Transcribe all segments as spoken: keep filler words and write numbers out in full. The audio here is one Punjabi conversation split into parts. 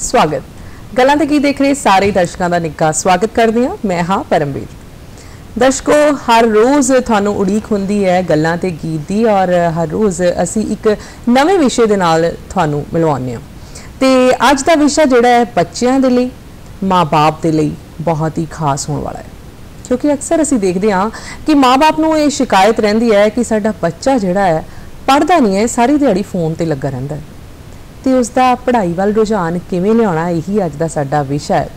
स्वागत गल्लां ते की देख रहे सारे दर्शकों का निੱਘਾ स्वागत करदी हां। मैं हाँ परमवीर। दर्शकों, हर रोज़ थानू उड़ीक हुंदी है गल्लां ते गीत दी और हर रोज़ असी एक नवे विषय दे नाल थानू मिलवाउने हां। ते अज दा विषय जिहड़ा है बच्चों के लिए, माँ बाप के लिए बहुत ही खास होने वाला है, क्योंकि अक्सर असी देखते हाँ कि माँ बाप नू ये शिकायत रहिंदी है कि साडा बच्चा जिहड़ा है पढ़दा नहीं है, सारी दिहाड़ी फोन ते लगा रहिंदा है ते उसका पढ़ाई वाल रुझान किवें लियाउणा, यही अज दा साडा विषय है।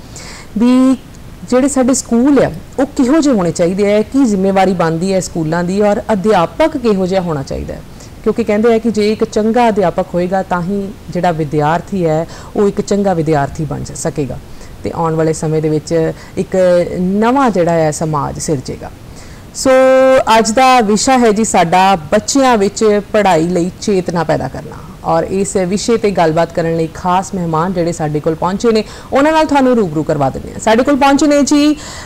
भी जिहड़े साडे स्कूल है वो किहो जिहे होने चाहिए है, की जिम्मेवारी बनती है स्कूलों की और अध्यापक किहो जिहा होना चाहिए है, क्योंकि कहते हैं कि जे एक चंगा अध्यापक होएगा तां ही जिहड़ा विद्यार्थी है वो एक चंगा विद्यार्थी बन सकेगा ते आने वाले समय दे विच एक नवा जिहड़ा है समाज सिरजेगा। सो अज दा विषय है जी साडा बच्चियां विच पढ़ाई लई चेतना पैदा करना, और इस विषय ते गलबात करने लई खास मेहमान जिहड़े साडे कोल पहुंचे ने उन्हां नाल तुहानूं रूबरू करवा दिंदे हां। साडे कोल पहुंचे ने जी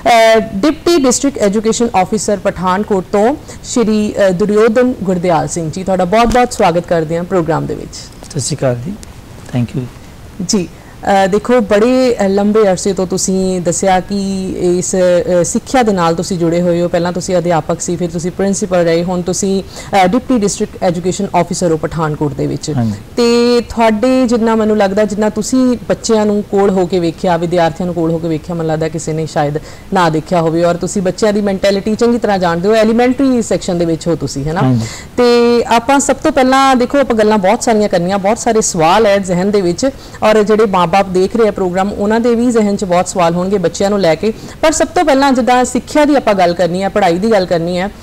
deputy district education officer Pathankot तो श्री दुर्योधन गुरदयाल सिंह जी, तुहाडा बहुत बहुत स्वागत करदे हां प्रोग्राम दे विच। सत श्री अकाल जी, थैंक यू जी। Uh, देखो बड़े लंबे अरसे तो तुसी दसिया कि इस सिक्ख्या दे नाल तुसी जुड़े हुए हो, पहला तुसी अध्यापक सी, फिर तुसी प्रिंसीपल रहे, हुण तुसी डिप्टी डिस्ट्रिक्ट एजुकेशन ऑफिसर हो पठानकोट दे विच। ते तुहाडे जिन्ना मैनूं लगदा जिन्ना तुसी बच्चियां नूं कोल हो के वेखिया, विद्यार्थियों नूं कोल हो के वेखिया, मैनूं लगदा किसी ने शायद ना देखिया होवे, और तुसी बच्चियां दी मैंटैलिटी चंगी तरह जानदे हो, एलीमेंटरी सैक्शन दे विच हो तुसी, है ना। ते आपां सब तो पहला देखो आपां गल्लां बहुत सारियां करनियां, बहुत सारे सवाल है जहन दे विच, और जिहड़े माँ आप देख रहे हैं प्रोग्राम उन्होंने भी जहन च बहुत सवाल होंगे बच्चों को लैके। पर सब तो पहला जिदा सिक्ख्या की आपां गल करनी है, पढ़ाई की गल करनी है,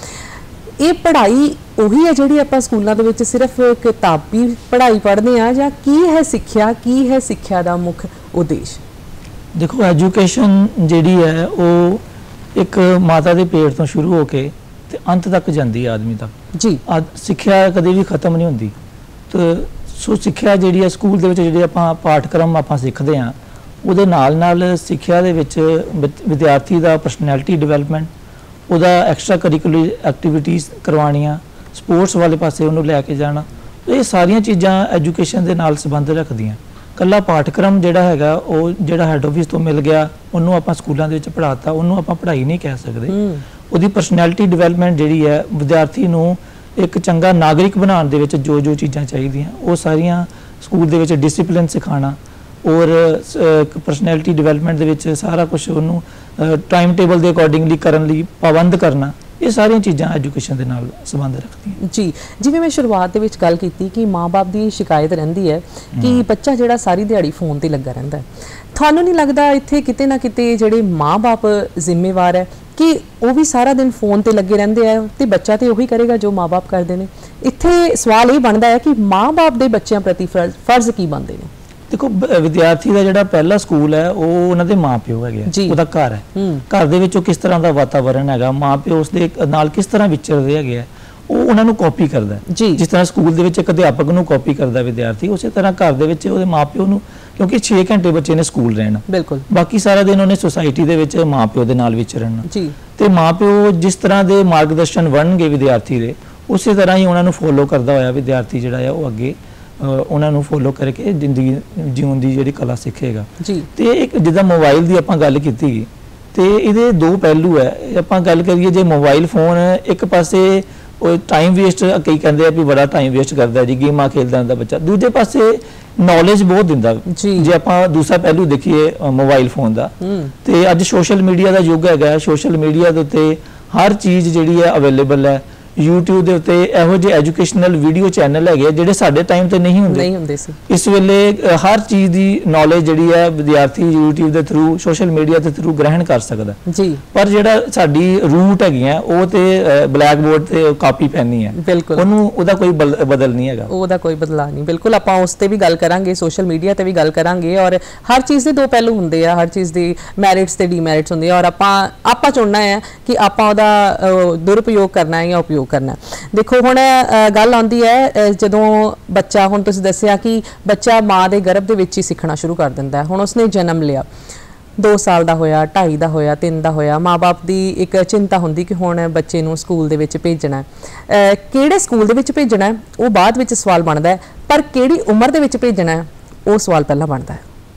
ये पढ़ाई उही है जिहड़ी आपां स्कूलों दे विच सिर्फ किताबी पढ़ाई पढ़ते हैं, या की है सिक्ख्या, की है सिक्ख्या का मुख्य उद्देश्य? देखो एजुकेशन जिहड़ी है वो एक माता के पेट तो शुरू होके ते अंत तक जाती है आदमी तक जी। सिक्ख्या कभी भी खत्म नहीं होती। तो सो सिक्ख्या जिहड़ी है स्कूल दे विच जिहड़े आपां पाठक्रम आपां सिੱਖਦੇ हाँ ਉਹਦੇ ਨਾਲ ਨਾਲ ਸਿੱਖਿਆ ਦੇ ਵਿੱਚ ਵਿਦਿਆਰਥੀ ਦਾ ਪਰਸਨੈਲਿਟੀ ਡਿਵੈਲਪਮੈਂਟ, ਉਹਦਾ ਐਕਸਟਰਾ ਕਰਿਕੂਲਰ ਐਕਟੀਵਿਟੀਜ਼ ਕਰਵਾਉਣੀਆਂ, ਸਪੋਰਟਸ ਵਾਲੇ ਪਾਸੇ ਉਹਨੂੰ ਲੈ ਕੇ ਜਾਣਾ, ਇਹ ਸਾਰੀਆਂ ਚੀਜ਼ਾਂ ਐਜੂਕੇਸ਼ਨ ਦੇ ਨਾਲ ਸੰਬੰਧ ਰੱਖਦੀਆਂ। ਕੱਲਾ ਪਾਠਕ੍ਰਮ ਜਿਹੜਾ ਹੈਗਾ ਉਹ ਜਿਹੜਾ ਹੈਡ ਆਫਿਸ ਤੋਂ ਮਿਲ ਗਿਆ ਉਹਨੂੰ ਆਪਾਂ ਸਕੂਲਾਂ ਦੇ ਵਿੱਚ ਪੜ੍ਹਾਤਾ, ਉਹਨੂੰ ਆਪਾਂ ਪੜ੍ਹਾਈ ਨਹੀਂ ਕਹਿ ਸਕਦੇ। ਉਹਦੀ ਪਰਸਨੈਲਿਟੀ ਡਿਵੈਲਪਮੈਂਟ ਜਿਹੜੀ ਹੈ ਵਿਦਿਆਰਥੀ ਨੂੰ एक चंगा नागरिक बनाने दे विच जो जो चीज़ां चाहिए वो सारियां स्कूल दे विच डिसिपलिन सिखाना और परसनैलिटी डिवैलपमेंट दे विच सारा कुछ उन्होंने टाइम टेबल के अकॉर्डिंगली करन लई पाबंद करना, ये सारियां चीज़ां एजुकेशन दे नाल संबंध रखदियां जी। जिवें मैं शुरुआत दे विच गल कीती कि माँ बाप की शिकायत रहिंदी है कि बच्चा जिहड़ा सारी दिहाड़ी फोन ते लगा रहिंदा है, थानूं नहीं लगदा इत्थे किते ना किते जिहड़े माँ बाप जिम्मेवार है कि वो भी सारा दिन फोन ते लगे रहंदे हैं ते बच्चा तो उही करेगा जो माँ बाप करते हैं? इत्थे सवाल ये बनता है कि माँ बाप के बच्चों प्रति फर्ज फर्ज की बनते हैं? देखो विद्यार्थी का जिहड़ा पहला स्कूल है वो उन्हां दे माँ प्यो है, उहदा घर है, घर दे विच किस तरह का वातावरण है, माँ प्यो उसदे नाल किस तरह विचरदे है, वो उन्होंने कॉपी करता है जी। जिस तरह स्कूल के एक अध्यापक को कॉपी करता विद्यार्थी, उस तरह घर के माँ प्यो को, क्योंकि छे घंटे बच्चे ने स्कूल रहना, बिल्कुल बाकी सारा दिन उन्हें सोसाइटी के माँ प्यो के नाल विचरना जी। तो माँ प्यो जिस तरह के मार्गदर्शन बननगे विद्यार्थी के, उस तरह ही उन्होंने फॉलो करता होया विद्यार्थी जिहड़ा है वो अगे उन्होंने फॉलो करके जिंदगी जीवन की जी कला सीखेगा जी। तो एक जिदा मोबाइल की आपां गल कीती ते इहदे दो पहलू है। आपां गल करिए जे मोबाइल फोन एक पासे टाइम वेस्ट, कई कहते हैं भी बड़ा टाइम वेस्ट करता है जी, गेमां खेलता रहता बच्चा, दूजे पासे नॉलेज बहुत दिंदा जी। जे आपां दूसरा पहलू देखिए मोबाइल फोन का, तो अज सोशल मीडिया का युग है, सोशल मीडिया के उत्ते हर चीज़ जिहड़ी है अवेलेबल है। यूट्यूब के उत्ते इहो जिहे एजुकेशनल वीडियो चैनल है जिहड़े साडे टाइम ते नहीं हुंदे नहीं हुंदे सी। इस वेले हर चीज़ की नॉलेज जिहड़ी है विद्यार्थी यूट्यूब के थ्रू सोशल मीडिया के थ्रू ग्रहण कर सकदा जी। पर जिहड़ा साडी रूट हैगी वो तो ब्लैक बोर्ड ते कापी पैनी है, बिल्कुल उहनूं उहदा कोई बदल नहीं हैगा, उहदा कोई बदलाव नहीं। बिल्कुल आपां उस ते भी गल करांगे, सोशल मीडिया ते भी गल करांगे, और हर चीज़ के दो पहलू हुंदे आ, हर चीज़ के मैरिट्स ते डीमैरिट्स हुंदे, और आपां आपां चुनना है कि आपां उहदा दुरुपयोग करना है या उपयोग करना। देखो हुण गल आउंदी है जदों बच्चा, हुण तुसीं दस्सिया कि बच्चा माँ के गर्भ दे विच ही सीखना शुरू कर दिंदा है। हुण उसने जन्म लिया, दो साल का होया, ढाई का होया, तीन का होया, माँ बाप की एक चिंता होंदी कि हुण बच्चे नूं स्कूल दे विच भेजना है, किहड़े स्कूल दे विच भेजना है वो बाद विच सवाल बनदा है, पर किहड़ी उम्र दे विच भेजना है वो सवाल पहला बनदा है।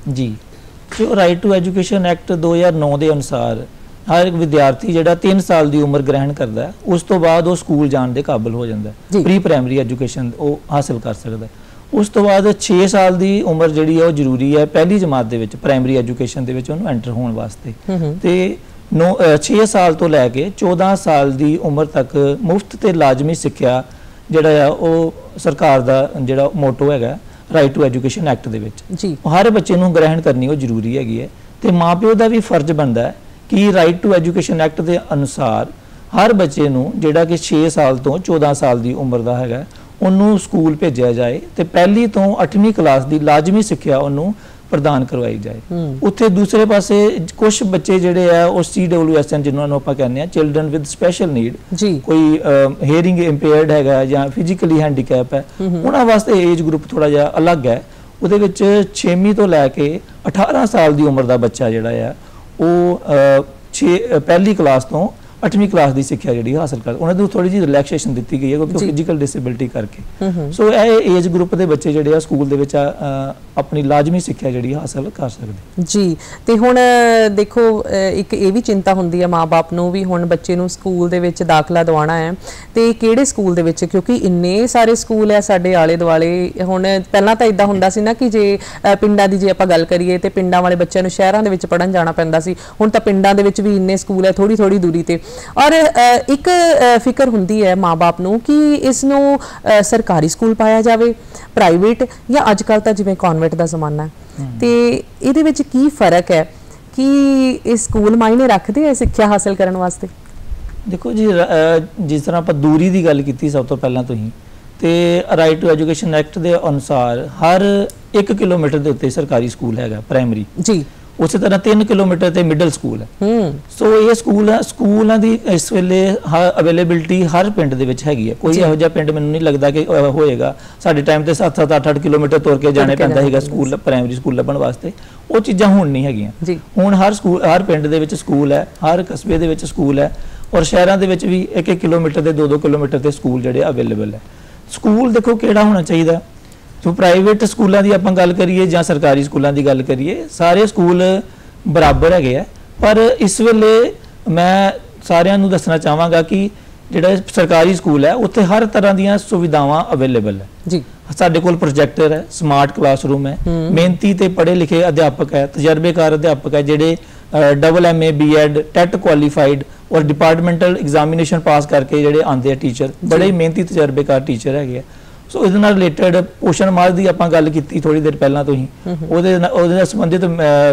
ਜੀ, ਜੋ ਰਾਈਟ ਟੂ ਐਜੂਕੇਸ਼ਨ ਐਕਟ ਦੋ ਹਜ਼ਾਰ ਨੌ ਦੇ ਅਨੁਸਾਰ ਹਰ ਇੱਕ ਵਿਦਿਆਰਥੀ ਜਿਹੜਾ ਤਿੰਨ ਸਾਲ ਦੀ ਉਮਰ ਗ੍ਰਹਿਣ ਕਰਦਾ ਉਸ ਤੋਂ ਬਾਅਦ ਉਹ ਸਕੂਲ ਜਾਣ ਦੇ ਕਾਬਿਲ ਹੋ ਜਾਂਦਾ, ਪ੍ਰੀ ਪ੍ਰਾਇਮਰੀ ਐਜੂਕੇਸ਼ਨ ਉਹ ਹਾਸਲ ਕਰ ਸਕਦਾ। ਉਸ ਤੋਂ ਬਾਅਦ ਛੇ ਸਾਲ ਦੀ ਉਮਰ ਜਿਹੜੀ ਹੈ ਉਹ ਜ਼ਰੂਰੀ ਹੈ ਪਹਿਲੀ ਜਮਾਤ ਦੇ ਵਿੱਚ ਪ੍ਰਾਇਮਰੀ ਐਜੂਕੇਸ਼ਨ ਦੇ ਵਿੱਚ ਉਹਨੂੰ ਐਂਟਰ ਹੋਣ ਵਾਸਤੇ। ਤੇ ਨੌ ਛੇ ਸਾਲ ਤੋਂ ਲੈ ਕੇ ਚੌਦਾਂ ਸਾਲ ਦੀ ਉਮਰ ਤੱਕ ਮੁਫਤ ਤੇ ਲਾਜ਼ਮੀ ਸਿੱਖਿਆ ਜਿਹੜਾ ਆ ਉਹ ਸਰਕਾਰ ਦਾ ਜਿਹੜਾ ਮੋਟੋ ਹੈਗਾ ਰਾਈਟ ਟੂ ਐਜੂਕੇਸ਼ਨ ਐਕਟ ਦੇ ਵਿੱਚ ਹਰ ਬੱਚੇ ਨੂੰ ਗ੍ਰਹਿਣ ਕਰਨੀ ਉਹ ਜ਼ਰੂਰੀ ਹੈਗੀ ਹੈ। ਤੇ ਮਾਪਿਓ ਦਾ ਵੀ ਫਰਜ਼ ਬਣਦਾ ਹੈ ਕਿ ਰਾਈਟ ਟੂ ਐਜੂਕੇਸ਼ਨ ਐਕਟ ਦੇ ਅਨੁਸਾਰ ਹਰ ਬੱਚੇ ਨੂੰ ਜਿਹੜਾ ਕਿ ਛੇ ਸਾਲ ਤੋਂ ਚੌਦਾਂ ਸਾਲ ਦੀ ਉਮਰ ਦਾ ਹੈਗਾ ਉਹਨੂੰ ਸਕੂਲ ਭੇਜਿਆ ਜਾਏ ਤੇ ਪਹਿਲੀ ਤੋਂ ਅੱਠਵੀਂ ਕਲਾਸ ਦੀ ਲਾਜ਼ਮੀ ਸਿੱਖਿਆ ਉਹਨੂੰ ਪ੍ਰਦਾਨ ਕਰਵਾਈ ਜਾਏ। ਉੱਥੇ ਦੂਸਰੇ ਪਾਸੇ ਕੁਝ ਬੱਚੇ ਜਿਹੜੇ ਆ ਉਹ ਸੀ ਡਬਲਯੂ ਐਸ ਐਨ ਜਿਨ੍ਹਾਂ ਨੂੰ ਆਪਾਂ ਕਹਿੰਦੇ ਆ ਚਿਲਡਰਨ ਵਿਦ ਸਪੈਸ਼ਲ ਨੀਡ, ਕੋਈ ਹੀਅਰਿੰਗ ਇੰਪੇਅਰਡ ਹੈਗਾ ਜਾਂ ਫਿਜ਼ੀਕਲੀ ਹੈਂਡੀਕੈਪ ਹੈ, ਉਹਨਾਂ ਵਾਸਤੇ ਏਜ ਗਰੁੱਪ ਥੋੜਾ ਜਿਹਾ ਅਲੱਗ ਹੈ। ਉਹਦੇ ਵਿੱਚ ਛੇਵੀਂ ਤੋਂ ਲੈ ਕੇ ਅਠਾਰਾਂ ਸਾਲ ਦੀ ਉਮਰ ਦਾ ਬੱਚਾ ਜਿਹੜਾ ਆ ਉਹ ਛੇ ਪਹਿਲੀ ਕਲਾਸ ਤੋਂ ਅੱਠਵੀਂ ਕਲਾਸ ਦੀ ਸਿੱਖਿਆ ਜਿਹੜੀ ਹਾਸਲ ਕਰ ਉਹਨਾਂ ਨੂੰ ਥੋੜੀ ਜਿਹੀ ਰਿਲੈਕਸੇਸ਼ਨ ਦਿੱਤੀ ਗਈ ਹੈ ਕਿਉਂਕਿ ਫਿਜ਼ੀਕਲ ਡਿਸੇਬਿਲਿਟੀ ਕਰਕੇ। ਸੋ ਇਹ ਏਜ ਗਰੁੱਪ ਦੇ ਬੱਚੇ ਜਿਹੜੇ ਆ ਸਕੂਲ ਦੇ ਵਿੱਚ ਆਪਣੀ ਲਾਜ਼ਮੀ ਸਿੱਖਿਆ ਜਿਹੜੀ ਹਾਸਲ ਕਰ ਸਕਦੇ ਜੀ। ਤੇ ਹੁਣ ਦੇਖੋ ਇੱਕ ਇਹ ਵੀ ਚਿੰਤਾ ਹੁੰਦੀ ਹੈ ਮਾਂ-ਬਾਪ ਨੂੰ ਵੀ ਹੁਣ ਬੱਚੇ ਨੂੰ ਸਕੂਲ ਦੇ ਵਿੱਚ ਦਾਖਲਾ ਦਿਵਾਉਣਾ ਹੈ ਤੇ ਕਿਹੜੇ ਸਕੂਲ ਦੇ ਵਿੱਚ, ਕਿਉਂਕਿ ਇੰਨੇ ਸਾਰੇ ਸਕੂਲ ਹੈ ਸਾਡੇ ਆਲੇ ਦੁਆਲੇ। ਹੁਣ ਪਹਿਲਾਂ ਤਾਂ ਇਦਾਂ ਹੁੰਦਾ ਸੀ ਨਾ ਕਿ ਜੇ ਪਿੰਡਾਂ ਦੀ ਜੇ ਆਪਾਂ ਗੱਲ ਕਰੀਏ ਤੇ ਪਿੰਡਾਂ ਵਾਲੇ ਬੱਚਿਆਂ ਨੂੰ ਸ਼ਹਿਰਾਂ ਦੇ ਵਿੱਚ ਪੜ੍ਹਨ ਜਾਣਾ ਪੈਂਦਾ ਸੀ, ਹੁਣ ਤਾਂ ਪਿੰਡਾਂ ਦੇ ਵਿੱਚ ਵੀ ਇੰਨੇ ਸਕੂਲ ਹੈ ਥੋੜੀ ਥੋੜੀ ਦੂਰੀ ਤੇ। ਔਰ ਇੱਕ ਫਿਕਰ ਹੁੰਦੀ ਹੈ ਮਾਂ-ਬਾਪ ਨੂੰ ਕਿ ਇਸ ਨੂੰ ਸਰਕਾਰੀ ਸਕੂਲ ਪਾਇਆ ਜਾਵੇ, ਪ੍ਰਾਈਵੇਟ, ਜਾਂ ਅੱਜ ਕੱਲ੍ਹ ਤਾਂ ਜਿਵੇਂ ਕਨਵੈਂਟ ਦਾ ਜ਼ਮਾਨਾ ਹੈ ਤੇ ਇਹਦੇ ਵਿੱਚ ਕੀ ਫਰਕ ਹੈ ਕਿ ਇਹ ਸਕੂਲ ਮਾਇਨੇ ਰੱਖਦੇ ਆ ਸਿੱਖਿਆ ਹਾਸਲ ਕਰਨ ਵਾਸਤੇ? ਦੇਖੋ ਜੀ, ਜਿਸ ਤਰ੍ਹਾਂ ਆਪਾਂ ਦੂਰੀ ਦੀ ਗੱਲ ਕੀਤੀ ਸਭ ਤੋਂ ਪਹਿਲਾਂ ਤੁਸੀਂ, ਤੇ ਰਾਈਟ ਟੂ ਐਜੂਕੇਸ਼ਨ ਐਕਟ ਦੇ ਅਨੁਸਾਰ ਹਰ ਇੱਕ ਕਿਲੋਮੀਟਰ ਦੇ ਉੱਤੇ ਸਰਕਾਰੀ ਸਕੂਲ ਹੈਗਾ ਪ੍ਰਾਇਮਰੀ ਜੀ। ਉਸੇ ਤਰ੍ਹਾਂ ਤਿੰਨ ਕਿਲੋਮੀਟਰ ਤੇ ਮਿਡਲ ਸਕੂਲ ਹੈ। ਸੋ ਇਹ ਸਕੂਲ ਸਕੂਲਾਂ ਦੀ ਇਸ ਵੇਲੇ ਅਵੇਲੇਬਿਲਿਟੀ ਹਰ ਪਿੰਡ ਦੇ ਵਿੱਚ ਹੈਗੀ ਹੈ। ਕੋਈ ਇਹੋ ਜਿਹਾ ਪਿੰਡ ਮੈਨੂੰ ਨਹੀਂ ਲੱਗਦਾ ਕਿ ਹੋਏਗਾ। ਸਾਡੇ ਟਾਈਮ ਤੇ ਸੱਤ ਸੱਤ ਅੱਠ ਅੱਠ ਕਿਲੋਮੀਟਰ ਤੁਰ ਕੇ ਜਾਣੇ ਪੈਂਦਾ ਹੈਗਾ ਸਕੂਲ ਪ੍ਰਾਇਮਰੀ ਸਕੂਲ ਲੱਭਣ ਵਾਸਤੇ। ਉਹ ਚੀਜ਼ਾਂ ਹੁਣ ਨਹੀਂ ਹੈਗੀਆਂ। ਹੁਣ ਹਰ ਸਕੂਲ ਹਰ ਪਿੰਡ ਦੇ ਵਿੱਚ ਸਕੂਲ ਹੈ, ਹਰ ਕਸਬੇ ਦੇ ਵਿੱਚ ਸਕੂਲ ਹੈ, ਔਰ ਸ਼ਹਿਰਾਂ ਦੇ ਵਿੱਚ ਵੀ ਇੱਕ ਇੱਕ ਕਿਲੋਮੀਟਰ ਤੇ ਦੋ ਦੋ ਕਿਲੋਮੀਟਰ ਤੇ ਸਕੂਲ ਜਿਹੜੇ ਅਵੇਲੇਬਲ ਹੈ। ਸਕੂਲ ਦੇਖੋ ਕਿਹੜਾ ਹੋਣਾ ਚਾਹੀਦਾ। ਜੋ ਪ੍ਰਾਈਵੇਟ ਸਕੂਲਾਂ ਦੀ ਆਪਾਂ ਗੱਲ ਕਰੀਏ ਜਾਂ ਸਰਕਾਰੀ ਸਕੂਲਾਂ ਦੀ ਗੱਲ ਕਰੀਏ, ਸਾਰੇ ਸਕੂਲ ਬਰਾਬਰ ਹੈਗੇ ਆ। ਪਰ ਇਸ ਵੇਲੇ ਮੈਂ ਸਾਰਿਆਂ ਨੂੰ ਦੱਸਣਾ ਚਾਹਾਂਗਾ ਕਿ ਜਿਹੜਾ ਸਰਕਾਰੀ ਸਕੂਲ ਹੈ ਉੱਥੇ ਹਰ ਤਰ੍ਹਾਂ ਦੀਆਂ ਸੁਵਿਧਾਵਾਂ ਅਵੇਲੇਬਲ ਹੈ ਜੀ। ਸਾਡੇ ਕੋਲ ਪ੍ਰੋਜੈਕਟਰ ਹੈ, ਸਮਾਰਟ ਕਲਾਸਰੂਮ ਹੈ, ਮਿਹਨਤੀ ਤੇ ਪੜ੍ਹੇ ਲਿਖੇ ਅਧਿਆਪਕ ਹੈ, ਤਜਰਬੇਕਾਰ ਅਧਿਆਪਕ ਹੈ ਜਿਹੜੇ double M A B Ed TET qualified ਔਰ ਡਿਪਾਰਟਮੈਂਟਲ ਐਗਜ਼ਾਮੀਨੇਸ਼ਨ ਪਾਸ ਕਰਕੇ ਜਿਹੜੇ ਆਉਂਦੇ ਆ ਟੀਚਰ, ਬੜੇ ਮਿਹਨਤੀ ਤਜਰਬੇਕਾਰ ਟੀਚਰ ਹੈਗੇ ਆ। ਸੋ ਇਹਦੇ ਨਾਲ ਰਿਲੇਟਡ ਪੋਸ਼ਣ ਮਾਹ ਦੀ ਆਪਾਂ ਗੱਲ ਕੀਤੀ ਥੋੜੀ ਦੇਰ ਪਹਿਲਾਂ ਤੋਂ ਹੀ, ਉਹਦੇ ਉਹਦੇ ਨਾਲ ਸੰਬੰਧਿਤ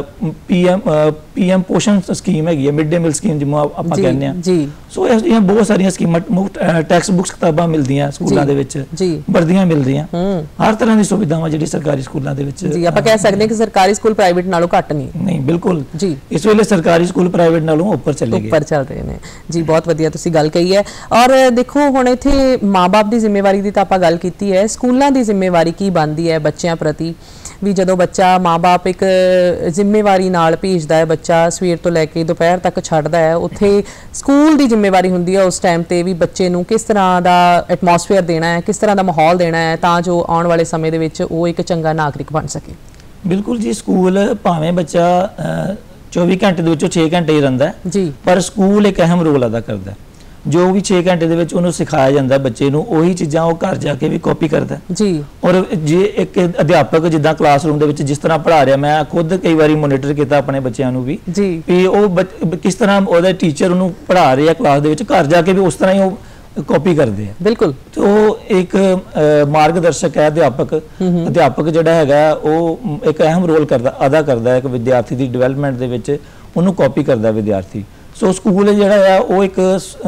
ਪੀਐਮ ਪੀਐਮ ਪੋਸ਼ਣ ਸਕੀਮ ਹੈਗੀ ਹੈ, ਮਿਡ ਡੇ ਮੀਲ ਸਕੀਮ ਜਿਹਨੂੰ ਆਪਾਂ ਕਹਿੰਦੇ ਆ। ਸੋ ਇਸ ਦੀਆਂ ਬਹੁਤ ਸਾਰੀਆਂ ਸਕੀਮਾਂ, ਮੁਫਤ ਟੈਕਸਟ ਬੁੱਕਸ ਕਿਤਾਬਾਂ ਮਿਲਦੀਆਂ ਸਕੂਲਾਂ ਦੇ ਵਿੱਚ, ਵਰਦੀਆਂ ਮਿਲਦੀਆਂ, ਹਰ ਤਰ੍ਹਾਂ ਦੀ ਸੁਵਿਧਾਵਾਂ ਜਿਹੜੀ ਸਰਕਾਰੀ ਸਕੂਲਾਂ ਦੇ ਵਿੱਚ। ਜੀ ਆਪਾਂ ਕਹਿ ਸਕਦੇ ਹਾਂ ਕਿ ਸਰਕਾਰੀ ਸਕੂਲ ਪ੍ਰਾਈਵੇਟ ਨਾਲੋਂ ਘੱਟ ਨਹੀਂ। ਨਹੀਂ, ਬਿਲਕੁਲ ਜੀ। ਇਸ ਵੇਲੇ ਸਰਕਾਰੀ ਸਕੂਲ ਪ੍ਰਾਈਵੇਟ ਨਾਲੋਂ ਉੱਪਰ ਚੱਲੇ ਗਏ, ਉੱਪਰ ਚੱਲ ਰਹੇ ਨੇ ਜੀ। ਬਹੁਤ ਵਧੀਆ ਤੁਸੀਂ ਗੱਲ ਕਹੀ ਹੈ। ਔਰ ਦੇਖੋ ਹੁਣ ਇੱਥੇ ਮਾਂ-ਬਾਪ ਦੀ ਜ਼ਿੰਮੇਵਾਰੀ ਦੀ ਤਾਂ ਆਪਾਂ ਗੱਲ ਕੀਤੀ ਹੈ, ਸਕੂਲਾਂ ਦੀ ਜ਼ਿੰਮੇਵਾਰੀ ਕੀ ਬਣਦੀ ਹੈ ਬੱਚਿਆਂ ਪ੍ਰਤੀ ਵੀ? ਜਦੋਂ ਬੱਚਾ ਮਾਂ-ਬਾਪ ਇੱਕ ਜ਼ਿੰਮੇਵਾਰੀ ਨਾਲ ਭੇਜਦਾ ਹੈ, ਬੱਚਾ ਸਵੇਰ ਤੋਂ ਲੈ ਕੇ ਦੁਪਹਿਰ ਤੱਕ ਛੱਡਦਾ ਹੈ, ਉੱਥੇ ਸਕੂਲ ਦੀ ਜ਼ਿੰਮੇਵਾਰੀ ਹੁੰਦੀ ਹੈ ਉਸ ਟਾਈਮ ਤੇ ਵੀ ਬੱਚੇ ਨੂੰ ਕਿਸ ਤਰ੍ਹਾਂ ਦਾ ਐਟਮੋਸਫੇਅਰ ਦੇਣਾ ਹੈ, ਕਿਸ ਤਰ੍ਹਾਂ ਦਾ ਮਾਹੌਲ ਦੇਣਾ ਹੈ ਤਾਂ ਜੋ ਆਉਣ ਵਾਲੇ ਸਮੇਂ ਦੇ ਵਿੱਚ ਉਹ ਇੱਕ ਚੰਗਾ ਨਾਗਰਿਕ ਬਣ ਸਕੇ। ਬਿਲਕੁਲ ਜੀ। ਸਕੂਲ ਭਾਵੇਂ ਬੱਚਾ ਚੌਵੀ ਘੰਟੇ ਦੇ ਵਿੱਚੋਂ ਛੇ ਘੰਟੇ ਹੀ ਰਹਿੰਦਾ ਜੀ, ਪਰ ਸਕੂਲ ਇੱਕ ਅਹਿਮ ਰੋਲ ਅਦਾ ਕਰਦਾ। ਜੋ ਵੀ ਛੇ ਘੰਟੇ ਦੇ ਵਿੱਚ ਉਹਨੂੰ ਸਿਖਾਇਆ ਜਾਂਦਾ ਬੱਚੇ ਨੂੰ, ਉਹੀ ਚੀਜ਼ਾਂ ਉਹ ਘਰ ਜਾ ਕੇ ਵੀ ਕਾਪੀ ਕਰਦਾ ਜੀ। ਔਰ ਜੇ ਇੱਕ ਅਧਿਆਪਕ ਜਿੱਦਾਂ ਕਲਾਸਰੂਮ ਦੇ ਵਿੱਚ ਜਿਸ ਤਰ੍ਹਾਂ ਪੜ੍ਹਾ ਰਿਹਾ, ਮੈਂ ਖੁਦ ਕਈ ਵਾਰੀ ਮੋਨੀਟਰ ਕੀਤਾ ਆਪਣੇ ਬੱਚਿਆਂ ਨੂੰ ਵੀ ਜੀ, ਵੀ ਉਹ ਕਿਸ ਤਰ੍ਹਾਂ ਉਹਦਾ ਟੀਚਰ ਉਹਨੂੰ ਪੜ੍ਹਾ ਰਿਹਾ ਕਲਾਸ ਦੇ ਵਿੱਚ, ਘਰ ਜਾ ਕੇ ਵੀ ਉਸ ਤਰ੍ਹਾਂ ਹੀ ਉਹ ਕਾਪੀ ਕਰਦੇ ਆ। ਬਿਲਕੁਲ। ਤੇ ਉਹ ਇੱਕ ਮਾਰਗਦਰਸ਼ਕ ਹੈ ਅਧਿਆਪਕ। ਅਧਿਆਪਕ ਜਿਹੜਾ ਹੈਗਾ ਉਹ ਇੱਕ ਅਹਿਮ ਰੋਲ ਕਰਦਾ ਅਦਾ ਕਰਦਾ ਹੈ ਇੱਕ ਵਿਦਿਆਰਥੀ ਦੀ ਡਿਵੈਲਪਮੈਂਟ ਦੇ ਵਿੱਚ, ਉਹਨੂੰ ਕਾਪੀ ਕਰਦਾ ਵਿਦਿਆਰਥੀ। ਸੋ ਸਕੂਲ ਜਿਹੜਾ ਆ ਉਹ ਇੱਕ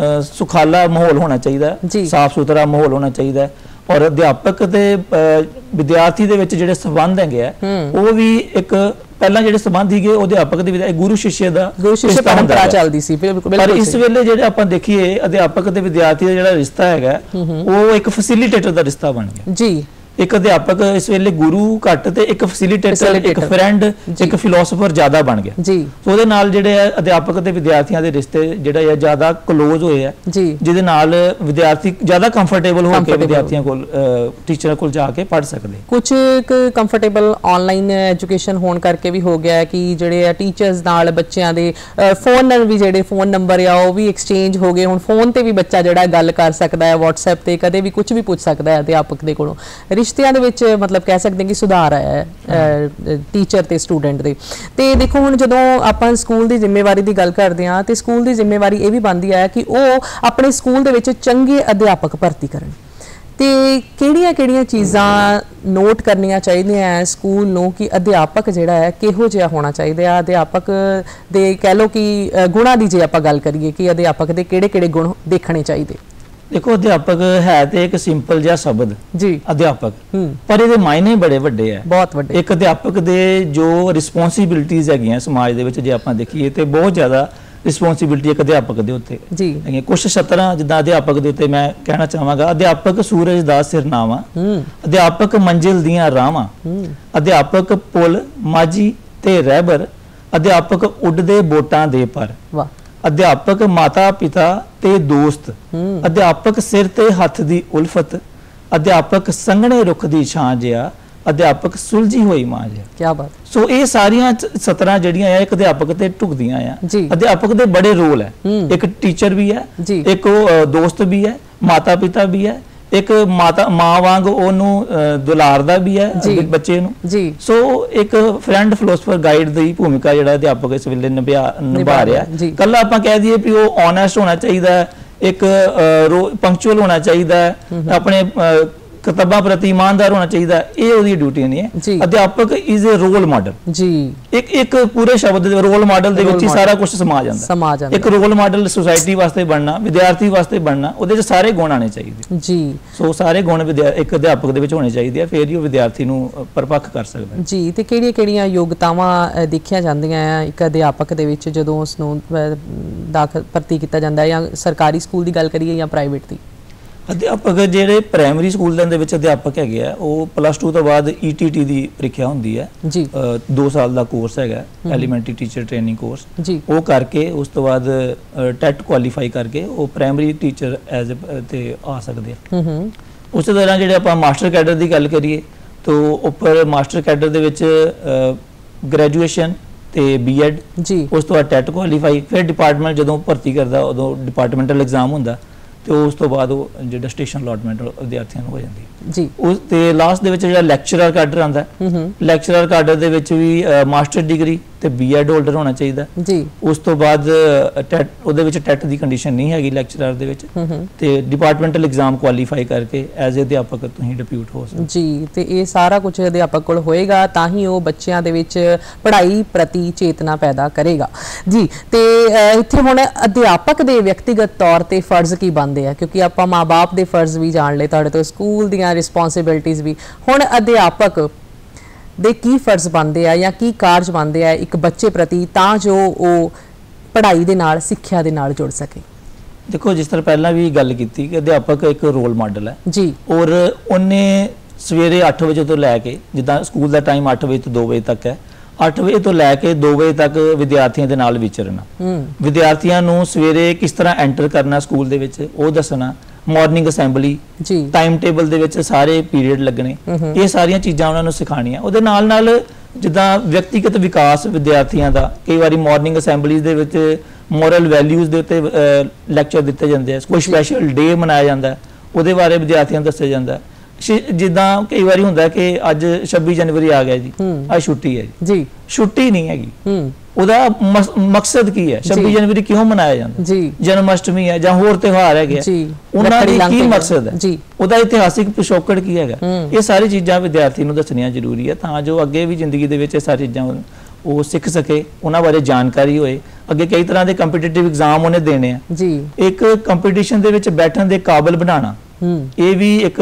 ਸੁਖਾਲਾ ਮਾਹੌਲ ਹੋਣਾ ਚਾਹੀਦਾ, ਸਾਫ਼ ਸੁਥਰਾ ਮਾਹੌਲ ਹੋਣਾ ਚਾਹੀਦਾ, ਔਰ ਅਧਿਆਪਕ ਤੇ ਵਿਦਿਆਰਥੀ ਦੇ ਵਿੱਚ ਜਿਹੜੇ ਸੰਬੰਧ ਹੈਗੇ ਆ ਉਹ ਵੀ ਇੱਕ ਪਹਿਲਾਂ ਜਿਹੜੇ ਸੰਬੰਧ ਸੀਗੇ ਉਹ ਅਧਿਆਪਕ ਦੇ ਗੁਰੂ ਸਿੱਸ਼ੇ ਦਾ ਪਰੰਪਰਾ ਚੱਲਦੀ ਸੀ। ਪਰ ਇਸ ਵੇਲੇ ਜਿਹੜੇ ਆਪਾਂ ਦੇਖੀਏ ਅਧਿਆਪਕ ਤੇ ਵਿਦਿਆਰਥੀ ਦਾ ਜਿਹੜਾ ਰਿਸ਼ਤਾ ਹੈਗਾ ਉਹ ਇੱਕ ਫੈਸਿਲੀਟੇਟਰ ਦਾ ਰਿਸ਼ਤਾ ਬਣ ਗਿਆ ਜੀ। ਇੱਕ ਅਧਿਆਪਕ ਇਸ ਵੇਲੇ ਗੁਰੂ ਘੱਟ ਤੇ ਇੱਕ ਫੈਸਿਲਿਟੇਟਰ, ਇੱਕ ਫਰੈਂਡ, ਇੱਕ ਫਿਲਾਸਫਰ ਜ਼ਿਆਦਾ ਬਣ ਗਿਆ ਜੀ। ਉਹਦੇ ਨਾਲ ਜਿਹੜੇ ਆ ਅਧਿਆਪਕ ਤੇ ਵਿਦਿਆਰਥੀਆਂ ਦੇ ਰਿਸ਼ਤੇ ਜਿਹੜੇ ਆ ਜ਼ਿਆਦਾ ਕਲੋਜ਼ ਹੋਏ ਆ ਜੀ, ਜਿਹਦੇ ਨਾਲ ਵਿਦਿਆਰਥੀ ਜ਼ਿਆਦਾ ਕੰਫਰਟੇਬਲ ਹੋ ਕੇ ਵਿਦਿਆਰਥੀਆਂ ਕੋਲ ਟੀਚਰਾਂ ਕੋਲ ਜਾ ਕੇ ਪੜ੍ਹ ਸਕਦੇ। ਕੁਝ ਕੰਫਰਟੇਬਲ ਆਨਲਾਈਨ ਐਜੂਕੇਸ਼ਨ ਹੋਣ ਕਰਕੇ ਵੀ ਹੋ ਗਿਆ ਕਿ ਜਿਹੜੇ ਆ ਟੀਚਰਸ ਨਾਲ ਬੱਚਿਆਂ ਦੇ ਫੋਨ ਨਾਲ ਵੀ ਜਿਹੜੇ ਫੋਨ ਨੰਬਰ ਆ ਉਹ ਵੀ ਐਕਸਚੇਂਜ ਹੋ ਗਏ। ਹੁਣ ਫੋਨ ਤੇ ਵੀ ਬੱਚਾ ਜਿਹੜਾ ਗੱਲ ਕਰ ਸਕਦਾ ਹੈ, WhatsApp ਤੇ ਕਦੇ ਵੀ ਕੁਝ ਵੀ ਪੁੱਛ ਸਕਦਾ ਹੈ ਅਧਿਆਪਕ ਦੇ ਕੋਲੋਂ। ਰਿਸ਼ਤਿਆਂ ਦੇ ਵਿੱਚ ਮਤਲਬ ਕਹਿ ਸਕਦੇ ਕਿ ਸੁਧਾਰ ਆਇਆ ਹੈ ਟੀਚਰ ਤੇ ਸਟੂਡੈਂਟ ਦੇ। ਤੇ ਦੇਖੋ ਹੁਣ ਜਦੋਂ ਆਪਾਂ ਸਕੂਲ ਦੀ ਜ਼ਿੰਮੇਵਾਰੀ ਦੀ ਗੱਲ ਕਰਦੇ ਹਾਂ ਤੇ ਸਕੂਲ ਦੀ ਜ਼ਿੰਮੇਵਾਰੀ ਇਹ ਵੀ ਬਣਦੀ ਹੈ ਕਿ ਉਹ ਆਪਣੇ ਸਕੂਲ ਦੇ ਵਿੱਚ ਚੰਗੇ ਅਧਿਆਪਕ ਭਰਤੀ ਕਰਨ। ਤੇ ਕਿਹੜੀਆਂ ਕਿਹੜੀਆਂ ਚੀਜ਼ਾਂ ਨੋਟ ਕਰਨੀਆਂ ਚਾਹੀਦੀਆਂ ਹੈ ਸਕੂਲ ਨੂੰ ਕਿ ਅਧਿਆਪਕ ਜਿਹੜਾ ਹੈ ਕਿਹੋ ਜਿਹਾ ਹੋਣਾ ਚਾਹੀਦਾ ਹੈ? ਅਧਿਆਪਕ ਦੇ ਕਹਿ ਲਓ ਕਿ ਗੁਣਾਂ ਦੀ ਜੇ ਆਪਾਂ ਗੱਲ ਕਰੀਏ ਕਿ ਅਧਿਆਪਕ ਦੇ ਕਿਹੜੇ ਕਿਹੜੇ ਗੁਣ ਦੇਖਣੇ ਚਾਹੀਦੇ? ਦੇਖੋ ਅਧਿਆਪਕ ਹੈ ਤੇ ਇੱਕ ਸਿੰਪਲ ਜਿਹਾ ਸ਼ਬਦ ਜੀ ਅਧਿਆਪਕ, ਪਰ ਇਹਦੇ ਮਾਇਨੇ ਬੜੇ ਵੱਡੇ ਆ, ਬਹੁਤ ਵੱਡੇ। ਇੱਕ ਅਧਿਆਪਕ ਦੇ ਜੋ ਰਿਸਪੌਂਸਿਬਿਲਿਟੀਜ਼ ਹੈਗੀਆਂ ਸਮਾਜ ਦੇ ਵਿੱਚ ਜੇ ਆਪਾਂ ਦੇਖੀਏ ਤੇ ਬਹੁਤ ਜ਼ਿਆਦਾ ਰਿਸਪੌਂਸਿਬਿਲਿਟੀ ਇੱਕ ਅਧਿਆਪਕ ਦੇ ਉੱਤੇ ਜੀ। ਕੁਛ ਸਤਰਾਂ ਜਿੱਦਾਂ ਅਧਿਆਪਕ ਦੇ ਉੱਤੇ ਮੈਂ ਕਹਿਣਾ ਚਾਹਾਂਗਾ, ਅਧਿਆਪਕ ਸੂਰਜ ਦਾ ਸਿਰਨਾਵਾ, ਅਧਿਆਪਕ ਮੰਜ਼ਿਲ ਦੀਆਂ ਰਾਹਾਂ, ਅਧਿਆਪਕ ਪੁਲ ਮਾਝੀ ਤੇ ਰਹਿਬਰ, ਅਧਿਆਪਕ ਉੱਡਦੇ ਬੋਟਾਂ ਦੇ ਪਰ, ਅਧਿਆਪਕ ਮਾਤਾ ਪਿਤਾ ਤੇ ਦੋਸਤ, ਅਧਿਆਪਕ ਸਿਰ ਤੇ ਹੱਥ ਦੀ ਉਲਫਤ, ਅਧਿਆਪਕ ਸੰਘਣੇ ਰੁੱਖ ਦੀ ਛਾਂ ਜਿਹਾ, ਅਧਿਆਪਕ ਸੁਲਝੀ ਹੋਈ ਮਾਂ ਜਿਹਾ। ਕੀ ਬਾਤ। ਸੋ ਇਹ ਸਾਰੀਆਂ ਸਤਰਾਂ ਜਿਹੜੀਆਂ ਆ ਇੱਕ ਅਧਿਆਪਕ ਤੇ ਢੁਕਦੀਆਂ ਆ। ਅਧਿਆਪਕ ਦੇ ਬੜੇ ਰੋਲ ਹੈ, ਇੱਕ ਟੀਚਰ ਵੀ ਹੈ, ਇੱਕ ਦੋਸਤ ਵੀ ਹੈ, ਮਾਤਾ ਪਿਤਾ ਵੀ ਹੈ, ਇੱਕ ਮਾਤਾ ਮਾਂ ਵਾਂਗ ਉਹਨੂੰ ਦੁਲਾਰਦਾ ਵੀ ਹੈ ਬੱਚੇ ਨੂੰ। ਸੋ ਇੱਕ ਫਰੈਂਡ ਫਿਲਾਸਫਰ ਗਾਈਡ ਦੀ ਭੂਮਿਕਾ ਜਿਹੜਾ ਅਧਿਆਪਕ ਇਸ ਵੇਲੇ ਨਿਭਾ ਨਿਭਾ ਰਿਹਾ। ਕੱਲਾ ਆਪਾਂ ਕਹਿ ਦਈਏ ਵੀ ਉਹ ਓਨੈਸਟ ਹੋਣਾ ਚਾਹੀਦਾ, ਇੱਕ ਪੰਕਚੁਅਲ ਹੋਣਾ ਚਾਹੀਦਾ, ਆਪਣੇ ਕਿਤਾਬਾਂ ਪ੍ਰਤੀ ਇਮਾਨਦਾਰ ਹੋਣਾ ਚਾਹੀਦਾ, ਇਹ ਉਹਦੀ ਡਿਊਟੀ ਨਹੀਂ ਹੈ। ਅਧਿਆਪਕ ਇਜ਼ ਅ ਰੋਲ ਮਾਡਲ ਜੀ। ਇੱਕ ਇੱਕ ਪੂਰੇ ਸ਼ਬਦ ਦੇ ਰੋਲ ਮਾਡਲ ਦੇ ਵਿੱਚ ਹੀ ਸਾਰਾ ਕੁਝ ਸਮਾ ਜਾਂਦਾ। ਇੱਕ ਰੋਲ ਮਾਡਲ ਸੁਸਾਇਟੀ ਵਾਸਤੇ ਬਣਨਾ, ਵਿਦਿਆਰਥੀ ਵਾਸਤੇ ਬਣਨਾ, ਉਹਦੇ 'ਚ ਸਾਰੇ ਗੁਣ ਆਣੇ ਚਾਹੀਦੇ ਜੀ। ਸੋ ਸਾਰੇ ਗੁਣ ਇੱਕ ਅਧਿਆਪਕ ਦੇ ਵਿੱਚ ਹੋਣੇ ਚਾਹੀਦੇ ਆ, ਫਿਰ ਹੀ ਉਹ ਵਿਦਿਆਰਥੀ ਨੂੰ ਪਰਪੱਖ ਕਰ ਸਕਦਾ ਜੀ। ਤੇ ਕਿਹੜੀਆਂ ਕਿਹੜੀਆਂ ਯੋਗਤਾਵਾਂ ਦੇਖੀਆਂ ਜਾਂਦੀਆਂ ਆ ਇੱਕ ਅਧਿਆਪਕ ਦੇ ਵਿੱਚ ਜਦੋਂ ਉਸ ਨੂੰ ਦਾਖਲ ਭਰਤੀ ਕੀਤਾ ਜਾਂਦਾ ਜਾਂ ਸਰਕਾਰੀ ਸਕੂਲ ਦੀ ਗੱਲ ਕਰੀਏ ਜਾਂ ਪ੍ਰਾਈਵੇਟ ਦੀ? ਅਧਿਆਪਕ ਜਿਹੜੇ ਪ੍ਰਾਇਮਰੀ ਸਕੂਲਾਂ ਦੇ ਵਿੱਚ ਅਧਿਆਪਕ ਹੈਗੇ ਆ ਉਹ ਪਲੱਸ ਟੂ ਤੋਂ ਬਾਅਦ ਈ ਟੀ ਟੀ ਦੀ ਪ੍ਰੀਖਿਆ ਹੁੰਦੀ ਹੈ ਜੀ। ਦੋ ਸਾਲ ਦਾ ਕੋਰਸ ਹੈਗਾ, ਐਲੀਮੈਂਟਰੀ ਟੀਚਰ ਟ੍ਰੇਨਿੰਗ ਕੋਰਸ ਜੀ। ਉਹ ਕਰਕੇ ਉਸ ਤੋਂ ਬਾਅਦ ਟੈਟ ਕੁਆਲੀਫਾਈ ਕਰਕੇ ਉਹ ਪ੍ਰਾਇਮਰੀ ਟੀਚਰ ਐਜ਼ ਤੇ ਆ ਸਕਦੇ ਆ। ਉਸ ਤੋਂ ਦੌਰਾਨ ਜਿਹੜੇ ਆਪਾਂ ਮਾਸਟਰ ਕੈਡਰ ਦੀ ਗੱਲ ਕਰੀਏ ਤਾਂ ਉੱਪਰ ਮਾਸਟਰ ਕੈਡਰ ਦੇ ਵਿੱਚ ਗ੍ਰੈਜੂਏਸ਼ਨ ਤੇ ਬੀ ਐਡ ਜੀ, ਉਸ ਤੋਂ ਬਾਅਦ ਟੈਟ ਕੁਆਲੀਫਾਈ, ਫਿਰ ਡਿਪਾਰਟਮੈਂਟ ਜਦੋਂ ਭਰਤੀ ਕਰਦਾ ਉਦੋਂ ਡਿਪਾਰਟਮੈਂਟਲ ਐਗਜ਼ਾਮ ਹੁੰਦਾ ਤੇ ਉਸ ਤੋਂ ਬਾਅਦ ਉਹ ਜਿਹੜਾ ਸਟੇਸ਼ਨ ਅਲਾਟਮੈਂਟ ਵਿਦਿਆਰਥੀਆਂ ਨੂੰ ਹੋ ਜਾਂਦੀ ਜੀ। ਉਸ ਤੇ ਲਾਸਟ ਦੇ ਵਿੱਚ ਜਿਹੜਾ ਲੈਕਚਰਰ ਕਾਡਰ ਆਉਂਦਾ, ਲੈਕਚਰਰ ਕਾਡਰ ਦੇ ਵਿੱਚ ਵੀ ਮਾਸਟਰ ਡਿਗਰੀ ਤੇ ਬੀ ਐਡ ਹੋਲਡਰ ਹੋਣਾ ਚਾਹੀਦਾ ਜੀ। ਉਸ ਤੋਂ ਬਾਅਦ ਟੈਟ, ਉਹਦੇ ਵਿੱਚ ਟੈਟ ਦੀ ਕੰਡੀਸ਼ਨ ਨਹੀਂ ਹੈਗੀ ਲੈਕਚਰਰ ਦੇ ਵਿੱਚ, ਤੇ ਡਿਪਾਰਟਮੈਂਟਲ ਐਗਜ਼ਾਮ ਕੁਆਲੀਫਾਈ ਕਰਕੇ ਐਜ਼ ਅ ਅਧਿਆਪਕ ਤੁਸੀਂ ਡਿਪਿਊਟ ਹੋ ਸਕਦੇ ਜੀ। ਤੇ ਇਹ ਸਾਰਾ ਕੁਝ ਅਧਿਆਪਕ ਕੋਲ ਹੋਏਗਾ ਤਾਂ ਹੀ ਉਹ ਬੱਚਿਆਂ ਦੇ ਵਿੱਚ ਪੜ੍ਹਾਈ ਪ੍ਰਤੀ ਚੇਤਨਾ ਪੈਦਾ ਕਰੇਗਾ ਜੀ। ਤੇ ਇੱਥੇ ਹੁਣ ਅਧਿਆਪਕ ਦੇ ਵਿਅਕਤੀਗਤ ਤੌਰ ਤੇ ਫਰਜ਼ ਕੀ ਬਣਦੇ ਆ, ਕਿਉਂਕਿ ਆਪਾਂ ਮਾਂ-ਬਾਪ ਦੇ ਫਰਜ਼ ਵੀ ਜਾਣ ਲਏ ਤੁਹਾਡੇ ਤੋਂ, ਸਕੂਲ ਦੀਆਂ ਰਿਸਪੌਂਸਿਬਿਲਿਟੀਜ਼ ਵੀ। ਹੁਣ ਅਧਿਆਪਕ ਦੇ ਕੀ ਫਰਜ਼ ਬਣਦੇ ਆ ਜਾਂ ਕੀ ਕਾਰਜ ਬਣਦੇ ਆ ਇੱਕ ਬੱਚੇ ਪ੍ਰਤੀ ਤਾਂ ਜੋ ਉਹ ਪੜ੍ਹਾਈ ਦੇ ਨਾਲ ਸਿੱਖਿਆ ਦੇ ਨਾਲ ਜੁੜ ਸਕੇ? ਦੇਖੋ ਜਿਸ ਤਰ੍ਹਾਂ ਪਹਿਲਾਂ ਵੀ ਗੱਲ ਕੀਤੀ ਕਿ ਅਧਿਆਪਕ ਇੱਕ ਰੋਲ ਮਾਡਲ ਹੈ ਜੀ, ਔਰ ਉਹਨੇ ਸਵੇਰੇ ਅੱਠ ਵਜੇ ਤੋਂ ਲੈ ਕੇ, ਜਿੱਦਾਂ ਸਕੂਲ ਦਾ ਟਾਈਮ ਅੱਠ ਵਜੇ ਤੋਂ ਦੋ ਵਜੇ ਤੱਕ ਹੈ, ਅੱਠ ਵਜੇ ਤੋਂ ਲੈ ਕੇ ਦੋ ਵਜੇ ਤੱਕ ਵਿਦਿਆਰਥੀਆਂ ਦੇ ਨਾਲ ਵਿਚਰਨਾ, ਵਿਦਿਆਰਥੀਆਂ ਨੂੰ ਸਵੇਰੇ ਕਿਸ ਤਰ੍ਹਾਂ ਐਂਟਰ ਕਰਨਾ ਸਕੂਲ ਦੇ ਵਿੱਚ ਉਹ ਦੱਸਣਾ, ਮਾਰਨਿੰਗ ਅਸੈਂਬਲੀ ਜੀ, ਟਾਈਮ ਟੇਬਲ ਦੇ ਵਿੱਚ ਸਾਰੇ ਪੀਰੀਅਡ ਲੱਗਣੇ, ਇਹ ਸਾਰੀਆਂ ਚੀਜ਼ਾਂ ਉਹਨਾਂ ਨੂੰ ਸਿਖਾਉਣੀਆਂ। ਉਹਦੇ ਨਾਲ ਨਾਲ ਜਿੱਦਾਂ ਵਿਅਕਤੀਗਤ ਵਿਕਾਸ ਵਿਦਿਆਰਥੀਆਂ ਦਾ, ਕਈ ਵਾਰੀ ਮਾਰਨਿੰਗ ਅਸੈਂਬਲੀਜ਼ ਦੇ ਵਿੱਚ ਮੋਰਲ ਵੈਲਿਊਜ਼ ਦੇ ਉੱਤੇ ਲੈਕਚਰ ਦਿੱਤੇ ਜਾਂਦੇ ਆ, ਕੋਈ ਸਪੈਸ਼ਲ ਡੇ ਮਨਾਇਆ ਜਾਂਦਾ ਉਹਦੇ ਬਾਰੇ ਵਿਦਿਆਰਥੀਆਂ ਨੂੰ ਦੱਸਿਆ ਜਾਂਦਾ। ਜਿੱਦਾਂ ਕਈ ਵਾਰੀ ਹੁੰਦਾ ਕਿ ਅੱਜ ਛੱਬੀ ਜਨਵਰੀ ਆ ਗਿਆ ਜੀ, ਅੱਜ ਛੁੱਟੀ ਹੈ ਜੀ, ਛੁੱਟੀ ਨਹੀਂ ਹੈਗੀ। ਉਹਦਾ ਮਕਸਦ ਕੀ ਹੈ, ਛੱਬੀ ਜਨਵਰੀ ਕਿਉਂ ਮਨਾਇਆ ਜਾਂਦਾ ਜੀ, ਜਨਮ ਅਸ਼ਟਮੀ ਹੈ ਜਾਂ ਹੋਰ ਤਿਉਹਾਰ ਹੈਗੇ, ਉਹਨਾਂ ਦਾ ਕੀ ਮਕਸਦ ਹੈ, ਉਹਦਾ ਇਤਿਹਾਸਿਕ ਪਿਛੋਕੜ ਕੀ ਹੈਗਾ, ਇਹ ਸਾਰੀ ਚੀਜ਼ਾਂ ਵਿਦਿਆਰਥੀ ਨੂੰ ਦੱਸਣੀਆਂ ਜ਼ਰੂਰੀ ਹੈ ਤਾਂ ਜੋ ਅੱਗੇ ਵੀ ਜ਼ਿੰਦਗੀ ਦੇ ਵਿੱਚ ਇਹ ਸਾਰੀ ਚੀਜ਼ਾਂ ਉਹ ਸਿੱਖ ਸਕੇ, ਉਹਨਾਂ ਬਾਰੇ ਜਾਣਕਾਰੀ ਹੋਏ। ਅੱਗੇ ਕਈ ਤਰ੍ਹਾਂ ਦੇ ਕੰਪੀਟੀਟਿਵ ਐਗਜ਼ਾਮ ਉਹਨੇ ਦੇਣੇ ਆ ਜੀ, ਇੱਕ ਕੰਪੀਟੀਸ਼ਨ ਦੇ ਵਿੱਚ ਬੈਠਣ ਦੇ ਕਾਬਿਲ ਬਣਾਉਣਾ, ਇਹ ਵੀ ਇੱਕ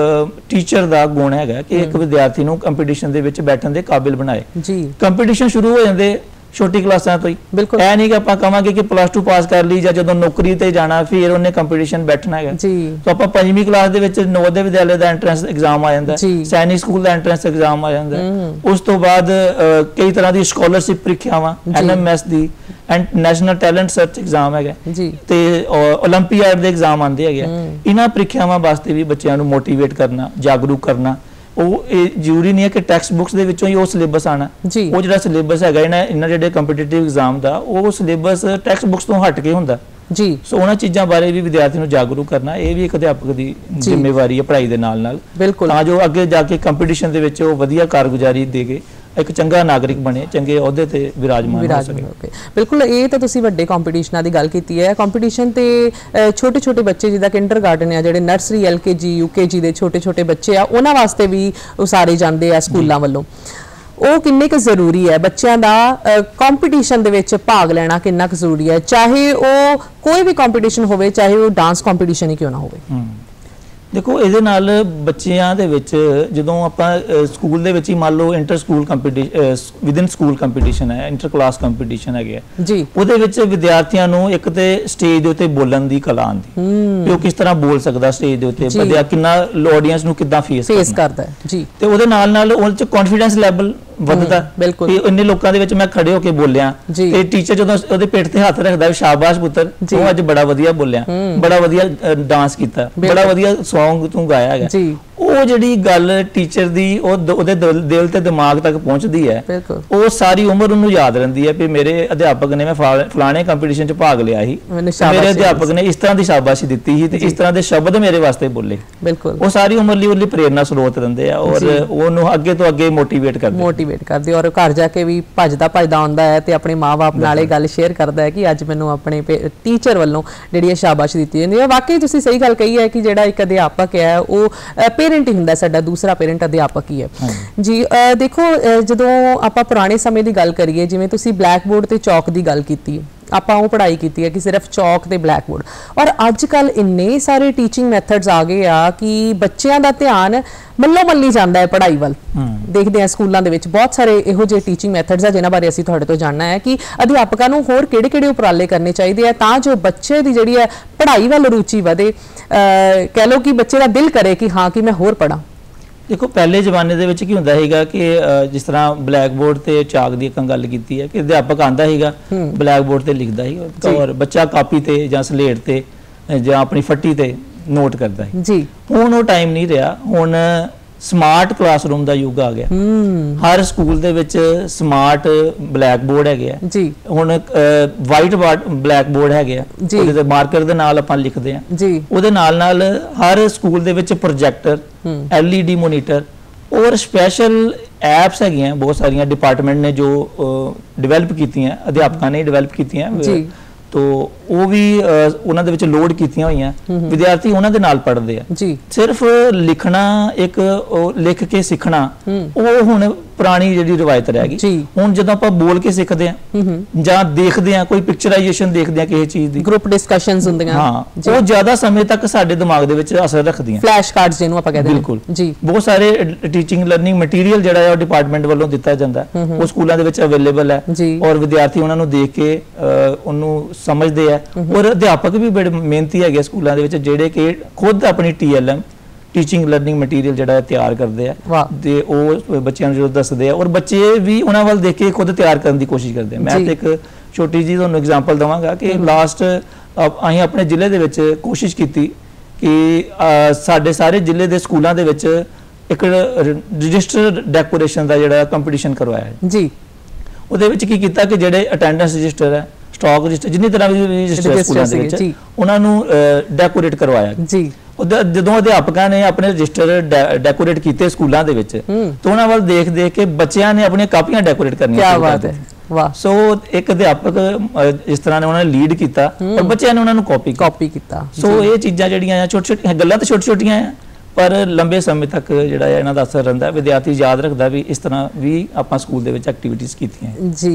ਟੀਚਰ ਦਾ ਗੁਣ ਹੈਗਾ ਕਿ ਇੱਕ ਵਿਦਿਆਰਥੀ ਨੂੰ ਕੰਪੀਟੀਸ਼ਨ ਦੇ ਵਿੱਚ ਬੈਠਣ ਦੇ ਕਾਬਿਲ ਬਣਾਏ ਜੀ। ਕੰਪੀਟੀਸ਼ਨ ਸ਼ੁਰੂ ਹੋ ਜਾਂਦੇ ਛੋਟੀ ਕਲਾਸਾਂ ਤੋਂ ਹੀ। ਬਿਲਕੁਲ ਇਹ ਨਹੀਂ ਕਿ ਆਪਾਂ ਕਹਾਂਗੇ ਕਿ ਪਲੱਸ ਟੂ ਪਾਸ ਕਰ ਲਈ ਜਾਂ ਜਦੋਂ ਨੌਕਰੀ ਤੇ ਜਾਣਾ ਫਿਰ ਉਹਨੇ ਕੰਪੀਟੀਸ਼ਨ ਬੈਠਣਾ ਹੈਗਾ ਜੀ। ਤਾਂ ਆਪਾਂ ਪੰਜਵੀਂ ਕਲਾਸ ਦੇ ਵਿੱਚ ਨਵੋਦਿਆ ਵਿਦਿਆਲਿਆ ਦਾ ਐਂਟਰੈਂਸ ਐਗਜ਼ਾਮ ਆ ਜਾਂਦਾ, ਸੈਨਿਕ ਸਕੂਲ ਦਾ ਐਂਟਰੈਂਸ ਐਗਜ਼ਾਮ ਆ ਜਾਂਦਾ, ਉਸ ਤੋਂ ਬਾਅਦ ਕਈ ਤਰ੍ਹਾਂ ਦੀ ਸਕਾਲਰਸ਼ਿਪ ਪ੍ਰੀਖਿਆਵਾਂ, ਐਨ ਐਮ ਐਸ ਦੀ and national talent search exam ਹੈਗਾ ਤੇ ਓਲੰਪੀਆਡ ਦੇ ਐਗਜ਼ਾਮ ਆਉਂਦੇ ਹੈਗੇ। ਇਹਨਾਂ ਪ੍ਰੀਖਿਆਵਾਂ ਵਾਸਤੇ ਵੀ ਬੱਚਿਆਂ ਨੂੰ ਮੋਟੀਵੇਟ ਕਰਨਾ, ਜਾਗਰੂਕ ਕਰਨਾ। ਉਹ ਇਹ ਜ਼ਰੂਰੀ ਨਹੀਂ ਹੈ ਕਿ ਟੈਕਸਟ ਬੁੱਕਸ ਦੇ ਵਿੱਚੋਂ ਹੀ ਉਹ ਸਿਲੇਬਸ ਆਣਾ, ਉਹ ਜਿਹੜਾ ਸਿਲੇਬਸ ਹੈਗਾ ਇਹਨਾਂ ਇਹਨਾਂ ਜਿਹੜੇ ਕੰਪੀਟੀਟਿਵ ਐਗਜ਼ਾਮ ਦਾ ਉਹ ਸਿਲੇਬਸ ਟੈਕਸਟ ਬੁੱਕਸ ਤੋਂ ਹਟ ਕੇ ਹੁੰਦਾ ਜੀ। ਸੋ ਉਹਨਾਂ ਚੀਜ਼ਾਂ ਬਾਰੇ ਵੀ ਵਿਦਿਆਰਥੀ ਨੂੰ ਜਾਗਰੂਕ ਕਰਨਾ ਇਹ ਵੀ ਇੱਕ ਅਧਿਆਪਕ ਦੀ ਜ਼ਿੰਮੇਵਾਰੀ ਹੈ ਪੜ੍ਹਾਈ ਦੇ ਨਾਲ ਨਾਲ, ਤਾਂ ਜੋ ਅੱਗੇ ਜਾ ਕੇ ਕੰਪੀਟੀਸ਼ਨ ਦੇ ਵਿੱਚ ਉਹ ਵਧੀਆ ਕਾਰਗੁਜ਼ਾਰੀ ਦੇ ਕੇ ਇੱਕ ਚੰਗਾ ਨਾਗਰਿਕ ਬਣੇ, ਚੰਗੇ ਅਹੁਦੇ ਤੇ ਵਿਰਾਜਮਾਨ ਹੋ ਸਕੇ। ਬਿਲਕੁਲ, ਇਹ ਤਾਂ ਤੁਸੀਂ ਵੱਡੇ ਕੰਪੀਟੀਸ਼ਨਾਂ ਦੀ ਗੱਲ ਕੀਤੀ ਹੈ। ਕੰਪੀਟੀਸ਼ਨ ਤੇ ਛੋਟੇ ਛੋਟੇ ਬੱਚੇ ਜਿੱਦਾਂ ਕਿੰਡਰਗਾਰਟਨ ਆ, ਜਿਹੜੇ ਨਰਸਰੀ ਐਲ ਕੇ ਜੀ ਯੂ ਕੇ ਜੀ ਦੇ ਛੋਟੇ ਛੋਟੇ ਬੱਚੇ ਆ, ਉਹਨਾਂ ਵਾਸਤੇ ਵੀ ਉਸਾਰੇ ਜਾਂਦੇ ਆ ਸਕੂਲਾਂ ਵੱਲੋਂ। ਉਹ ਕਿੰਨੇ ਕੁ ਜ਼ਰੂਰੀ ਹੈ ਬੱਚਿਆਂ ਦਾ ਕੰਪੀਟੀਸ਼ਨ ਦੇ ਵਿੱਚ ਭਾਗ ਲੈਣਾ, ਕਿੰਨਾ ਕੁ ਜ਼ਰੂਰੀ ਹੈ, ਚਾਹੇ ਉਹ ਕੋਈ ਵੀ ਕੰਪੀਟੀਸ਼ਨ ਹੋਵੇ, ਚਾਹੇ ਉਹ ਡਾਂਸ ਕੰਪੀਟੀਸ਼ਨ ਹੀ ਕਿਉਂ ਨਾ ਹੋਵੇ। ਦੇਖੋ, ਇਹਦੇ ਨਾਲ ਬੱਚਿਆਂ ਦੇ ਵਿੱਚ ਜਦੋਂ ਆਪਾਂ ਸਕੂਲ ਦੇ ਵਿੱਚ ਹੀ ਮੰਨ ਲਓ inter school competition, within school competition ਹੈ, ਇੰਟਰ ਕਲਾਸ ਕੰਪੀਟੀਸ਼ਨ ਹੈਗੇ ਜੀ, ਉਹਦੇ ਵਿੱਚ ਵਿਦਿਆਰਥੀਆਂ ਨੂੰ ਇੱਕ ਤੇ ਸਟੇਜ ਦੇ ਉੱਤੇ ਬੋਲਣ ਦੀ ਕਲਾ ਆਉਂਦੀ, ਉਹ ਕਿਸ ਤਰ੍ਹਾਂ ਬੋਲ ਸਕਦਾ ਸਟੇਜ ਦੇ ਉੱਤੇ, ਵਿਦਿਆ ਕਿੰਨਾ ਆਡੀਅנס ਨੂੰ ਕਿੱਦਾਂ ਫੇਸ ਕਰਦਾ ਜੀ, ਤੇ ਉਹਦੇ ਨਾਲ ਨਾਲ ਉਹਦੇ ਚ ਕੌਨਫੀਡੈਂਸ ਲੈਵਲ ਵੱਧਦਾ। ਬਿਲਕੁਲ, ਇੰਨੇ ਲੋਕਾਂ ਦੇ ਵਿੱਚ ਮੈਂ ਖੜੇ ਹੋ ਕੇ ਬੋਲਿਆ ਤੇ ਟੀਚਰ ਜਦੋਂ ਉਹਦੇ ਪਿੱਠ ਤੇ ਹੱਥ ਰੱਖਦਾ, ਸ਼ਾਬਾਸ਼ ਪੁੱਤਰ, ਉਹ ਅੱਜ ਬੜਾ ਵਧੀਆ ਬੋਲਿਆ, ਬੜਾ ਵਧੀਆ ਡਾਂਸ ਕੀਤਾ, ਬੜਾ ਵਧੀਆ ਸੌਂਗ ਤੂੰ ਗਾਇਆ ਹੈਗਾ। ਉਹ ਜਿਹੜੀ ਗੱਲ ਟੀਚਰ ਦੀ ਉਹ ਉਹਦੇ ਦਿਲ ਤੇ ਦਿਮਾਗ ਤੱਕ ਪਹੁੰਚਦੀ ਹੈ, ਉਹ ਸਾਰੀ ਉਮਰ ਉਹਨੂੰ ਯਾਦ ਰਹਿੰਦੀ ਹੈ ਵੀ ਮੇਰੇ ਅਧਿਆਪਕ ਨੇ, ਮੈਂ ਫਲਾਣੇ ਕੰਪੀਟੀਸ਼ਨ ਚ ਭਾਗ ਲਿਆ ਸੀ, ਮੇਰੇ ਅਧਿਆਪਕ ਨੇ ਇਸ ਤਰ੍ਹਾਂ ਦੀ ਸ਼ਾਬਾਸ਼ੀ ਦਿੱਤੀ ਸੀ ਤੇ ਇਸ ਤਰ੍ਹਾਂ ਦੇ ਸ਼ਬਦ ਮੇਰੇ ਵਾਸਤੇ ਬੋਲੇ। ਬਿਲਕੁਲ, ਉਹ ਸਾਰੀ ਉਮਰ ਲਈ ਉਹਦੀ ਪ੍ਰੇਰਨਾ ਸਰੋਤ ਰਹਿੰਦੇ ਆ ਔਰ ਉਹਨੂੰ ਅੱਗੇ ਤੋਂ ਅੱਗੇ ਮੋਟੀਵੇਟ ਕਰਦੇ ਮੋਟੀਵੇਟ ਕਰਦੇ ਔਰ ਘਰ ਜਾ ਕੇ ਵੀ ਭੱਜਦਾ ਭੱਜਦਾ ਆਉਂਦਾ ਹੈ ਤੇ ਆਪਣੇ ਮਾਂ-ਬਾਪ ਨਾਲ ਇਹ ਗੱਲ ਸ਼ੇਅਰ ਕਰਦਾ ਹੈ ਕਿ ਅੱਜ ਮੈਨੂੰ ਆਪਣੇ ਟੀਚਰ ਵੱਲੋਂ ਜਿਹੜੀ ਇਹ ਸ਼ਾਬਾਸ਼ੀ ਦਿੱਤੀ ਜਾਂਦੀ ਹੈ। ਵਾਕਈ ਤੁਸੀਂ ਸਹੀ ਗੱਲ ਕਹੀ ਹੈ ਕਿ ਜਿਹੜਾ ਇੱਕ ਅਧਿਆਪਕ ਹੈ ਉਹ ਪੇਰੈਂਟ ਹੀ ਹੁੰਦਾ, ਸਾਡਾ ਦੂਸਰਾ ਪੇਰੈਂਟ ਅਧਿਆਪਕ ਹੀ ਹੈ ਜੀ। ਦੇਖੋ, ਜਦੋਂ ਆਪਾਂ ਪੁਰਾਣੇ ਸਮੇਂ ਦੀ ਗੱਲ ਕਰੀਏ, ਜਿਵੇਂ ਤੁਸੀਂ ਬਲੈਕ ਬੋਰਡ ਤੇ ਚੌਕ ਦੀ ਗੱਲ ਕੀਤੀ, ਆਪਾਂ ਉਹ ਪੜ੍ਹਾਈ ਕੀਤੀ ਹੈ ਕਿ ਸਿਰਫ ਚੌਕ ਤੇ ਬਲੈਕ ਬੋਰਡ, ਔਰ ਅੱਜ ਕੱਲ ਇੰਨੇ ਸਾਰੇ ਟੀਚਿੰਗ ਮੈਥਡਸ ਆ ਗਏ ਆ ਕਿ ਬੱਚਿਆਂ ਦਾ ਧਿਆਨ ਮੱਲੋ ਮੱਲੀ ਜਾਂਦਾ ਹੈ ਪੜ੍ਹਾਈ ਵੱਲ। ਦੇਖਦੇ ਆ ਸਕੂਲਾਂ ਦੇ ਵਿੱਚ ਬਹੁਤ ਸਾਰੇ ਇਹੋ ਜਿਹੇ ਟੀਚਿੰਗ ਮੈਥਡਸ ਆ ਜਿਨ੍ਹਾਂ ਬਾਰੇ ਅਸੀਂ ਤੁਹਾਡੇ ਤੋਂ ਜਾਣਨਾ ਹੈ ਕਿ ਅਧਿਆਪਕਾਂ ਨੂੰ ਹੋਰ ਕਿਹੜੇ ਕਿਹੜੇ ਉਪਰਾਲੇ ਕਰਨੇ ਚਾਹੀਦੇ ਆ ਤਾਂ ਜੋ ਬੱਚੇ ਦੀ ਜਿਹੜੀ ਹੈ ਪੜ੍ਹਾਈ ਵੱਲ ਰੁਚੀ ਵਧੇ, ਕਹਿ ਲਓ ਕਿ ਬੱਚੇ ਦਾ ਦਿਲ ਕਰੇ ਕਿ ਹਾਂ ਕਿ ਮੈਂ ਹੋਰ ਪੜ੍ਹਾਂ। ਦੇਖੋ, ਪਹਿਲੇ ਜ਼ਮਾਨੇ ਦੇ ਵਿੱਚ ਕੀ ਹੁੰਦਾ ਸੀਗਾ ਕਿ ਜਿਸ ਤਰ੍ਹਾਂ ਬਲੈਕ ਬੋਰਡ ਤੇ ਚਾਕ ਦੀ ਇੱਕ ਗੱਲ ਕੀਤੀ ਹੈ ਕਿ ਅਧਿਆਪਕ ਆਂਦਾ ਸੀਗਾ, ਬਲੈਕ ਬੋਰਡ ਤੇ ਲਿਖਦਾ ਸੀਗਾ ਔਰ ਬੱਚਾ ਕਾਪੀ ਤੇ ਜਾਂ ਸਲੇਟ ਤੇ ਜਾਂ ਆਪਣੀ ਫੱਟੀ ਤੇ ਨੋਟ ਕਰਦਾ ਸੀ ਜੀ। ਹੁਣ ਉਹ ਟਾਈਮ ਨਹੀਂ ਰਿਹਾ, ਹੁਣ ਸਮਾਰਟ ਕਲਾਸਰੂਮ ਦਾ ਯੁੱਗ ਆ ਗਿਆ। ਹਰ ਸਕੂਲ ਦੇ ਵਿੱਚ ਸਮਾਰਟ ਬਲੈਕ ਬੋਰਡ ਹੈਗੇ ਆ ਜੀ, ਹੁਣ ਵਾਈਟ ਬਲੈਕ ਬੋਰਡ ਹੈਗੇ ਆ, ਉਹਦੇ ਤੇ ਮਾਰਕਰ ਦੇ ਨਾਲ ਆਪਾਂ ਲਿਖਦੇ ਆ ਜੀ। ਉਹਦੇ ਨਾਲ ਨਾਲ ਹਰ ਸਕੂਲ ਦੇ ਵਿੱਚ projector, L E D monitor ਔਰ ਸਪੈਸ਼ਲ ਐਪਸ ਹੈਗੀਆਂ ਬਹੁਤ ਸਾਰੀਆਂ ਡਿਪਾਰਟਮੈਂਟ ਨੇ ਜੋ ਡਿਵੈਲਪ ਕੀਤੀਆਂ, ਅਧਿਆਪਕਾਂ ਨੇ ਡਿਵੈਲਪ ਕੀਤੀਆਂ ਜੀ। ਤੋ ਉਹ ਵੀ ਉਹਨਾਂ ਦੇ ਵਿੱਚ ਲੋਡ ਕੀਤੀਆਂ ਹੋਈਆਂ, ਵਿਦਿਆਰਥੀ ਉਹਨਾਂ ਦੇ ਨਾਲ ਪੜ੍ਹਦੇ ਆ ਜੀ। ਸਿਰਫ ਲਿਖਣਾ, ਇੱਕ ਲਿਖ ਕੇ ਸਿੱਖਣਾ, ਉਹ ਹੁਣ ਪੁਰਾਣੀ ਜਿਹੜੀ ਰਵਾਇਤ ਰਹਿ ਗਈ। ਹੁਣ ਜਦੋਂ ਆਪਾਂ ਬੋਲ ਕੇ ਸਿੱਖਦੇ ਆ ਜਾਂ ਦੇਖਦੇ ਆ, ਕੋਈ ਪਿਕਚਰਾਈਜੇਸ਼ਨ ਦੇਖਦੇ ਆ ਕਿਸੇ ਚੀਜ਼ ਦੀ, ਗਰੁੱਪ ਡਿਸਕਸ਼ਨਸ ਹੁੰਦੀਆਂ, ਹਾਂ, ਉਹ ਜ਼ਿਆਦਾ ਸਮੇਂ ਤੱਕ ਸਾਡੇ ਦਿਮਾਗ ਦੇ ਵਿੱਚ ਅਸਰ ਰੱਖਦੀਆਂ। ਫਲੈਸ਼ ਕਾਰਡਸ ਜਿਹਨੂੰ ਆਪਾਂ ਕਹਿੰਦੇ ਹਾਂ। ਬਿਲਕੁਲ ਜੀ। ਬਹੁਤ ਸਾਰੇ ਟੀਚਿੰਗ ਲਰਨਿੰਗ ਮਟੀਰੀਅਲ ਜਿਹੜਾ ਹੈ ਉਹ ਡਿਪਾਰਟਮੈਂਟ ਵੱਲੋਂ ਦਿੱਤਾ ਜਾਂਦਾ, ਉਹ ਸਕੂਲਾਂ ਦੇ ਵਿੱਚ ਅਵੇਲੇਬਲ ਹੈ ਔਰ ਵਿਦਿਆਰਥੀ ਉਹਨਾਂ ਨੂੰ ਦੇਖ ਕੇ ਉਹਨੂੰ ਸਮਝਦੇ ਆ। ਔਰ ਅਧਿਆਪਕ ਵੀ ਬੜੇ ਮਿਹਨਤੀ ਹੈਗੇ ਸਕੂਲਾਂ ਦੇ ਵਿੱਚ ਜਿਹੜੇ ਕਿ ਖੁਦ ਆਪਣੀ T L M teaching learning material ਜਿਹੜਾ ਤਿਆਰ ਕਰਦੇ ਆ ਤੇ ਉਹ ਬੱਚਿਆਂ ਨੂੰ ਜਦੋਂ ਦੱਸਦੇ ਆ ਔਰ ਬੱਚੇ ਵੀ ਉਹਨਾਂ ਵੱਲ ਦੇਖ ਕੇ ਖੁਦ ਤਿਆਰ ਕਰਨ ਦੀ ਕੋਸ਼ਿਸ਼ ਕਰਦੇ ਆ। ਮੈਂ ਤੇ ਇੱਕ ਛੋਟੀ ਜੀ ਤੁਹਾਨੂੰ ਐਗਜ਼ਾਮਪਲ ਦਵਾਂਗਾ ਕਿ ਲਾਸਟ ਅਸੀਂ ਆਪਣੇ ਜ਼ਿਲ੍ਹੇ ਦੇ ਵਿੱਚ ਕੋਸ਼ਿਸ਼ ਕੀਤੀ ਕਿ ਸਾਡੇ ਸਾਰੇ ਜ਼ਿਲ੍ਹੇ ਦੇ ਸਕੂਲਾਂ ਦੇ ਵਿੱਚ ਇੱਕ ਰਜਿਸਟਰ ਡੈਕੋਰੇਸ਼ਨ ਦਾ ਜਿਹੜਾ ਕੰਪੀਟੀਸ਼ਨ ਕਰਵਾਇਆ ਜੀ। ਉਹਦੇ ਵਿੱਚ ਕੀ ਕੀਤਾ ਕਿ ਜਿਹੜੇ ਅਟੈਂਡੈਂਸ ਰਜਿਸਟਰ ਹੈ, ਸਟਾਕ ਰਜਿਸਟਰ, ਜਿੰਨੀ ਤਰ੍ਹਾਂ ਵੀ ਰਜਿਸਟਰ ਸਕੂਲਾਂ ਦੇ ਵਿੱਚ, ਉਹਨਾਂ ਨੂੰ ਡੈਕੋਰੇਟ ਕਰਵਾਇਆ ਜੀ। ਜਦੋਂ ਅਧਿਆਪਕਾਂ ਨੇ ਆਪਣੇ ਰਜਿਸਟਰ ਡੈਕੋਰੇਟ ਕੀਤੇ ਸਕੂਲਾਂ ਦੇ ਵਿੱਚ ਤਾਂ ਉਹਨਾਂ ਵੱਲ ਦੇਖ ਦੇਖ ਕੇ ਬੱਚਿਆਂ ਨੇ ਆਪਣੀਆਂ ਕਾਪੀਆਂ ਡੈਕੋਰੇਟ ਕਰਨੀਆਂ ਸ਼ੁਰੂ ਕਰ ਦਿੱਤੀਆਂ। ਵਾਹ। ਸੋ ਇੱਕ ਅਧਿਆਪਕ ਇਸ ਤਰ੍ਹਾਂ ਨੇ ਉਹਨਾਂ ਨੇ ਲੀਡ ਕੀਤਾ ਔਰ ਬੱਚਿਆਂ ਨੇ ਉਹਨਾਂ ਨੂੰ ਕਾਪੀ ਕਾਪੀ ਕੀਤਾ। ਸੋ ਇਹ ਚੀਜ਼ਾਂ ਜਿਹੜੀਆਂ ਆ ਛੋਟੀ ਛੋਟੀਆਂ ਗੱਲਾਂ ਤਾਂ ਛੋਟੀ ਛੋਟੀਆਂ ਆ, ਪਰ ਲੰਬੇ ਸਮੇਂ ਤੱਕ ਜਿਹੜਾ ਹੈ ਇਹਨਾਂ ਦਾ ਅਸਰ ਰਹਿੰਦਾ, ਵਿਦਿਆਰਥੀ ਯਾਦ ਰੱਖਦਾ ਵੀ ਇਸ ਤਰ੍ਹਾਂ ਵੀ ਆਪਾਂ ਸਕੂਲ ਦੇ ਵਿੱਚ ਐਕਟੀਵਿਟੀਜ਼ ਕੀਤੀਆਂ ਜੀ।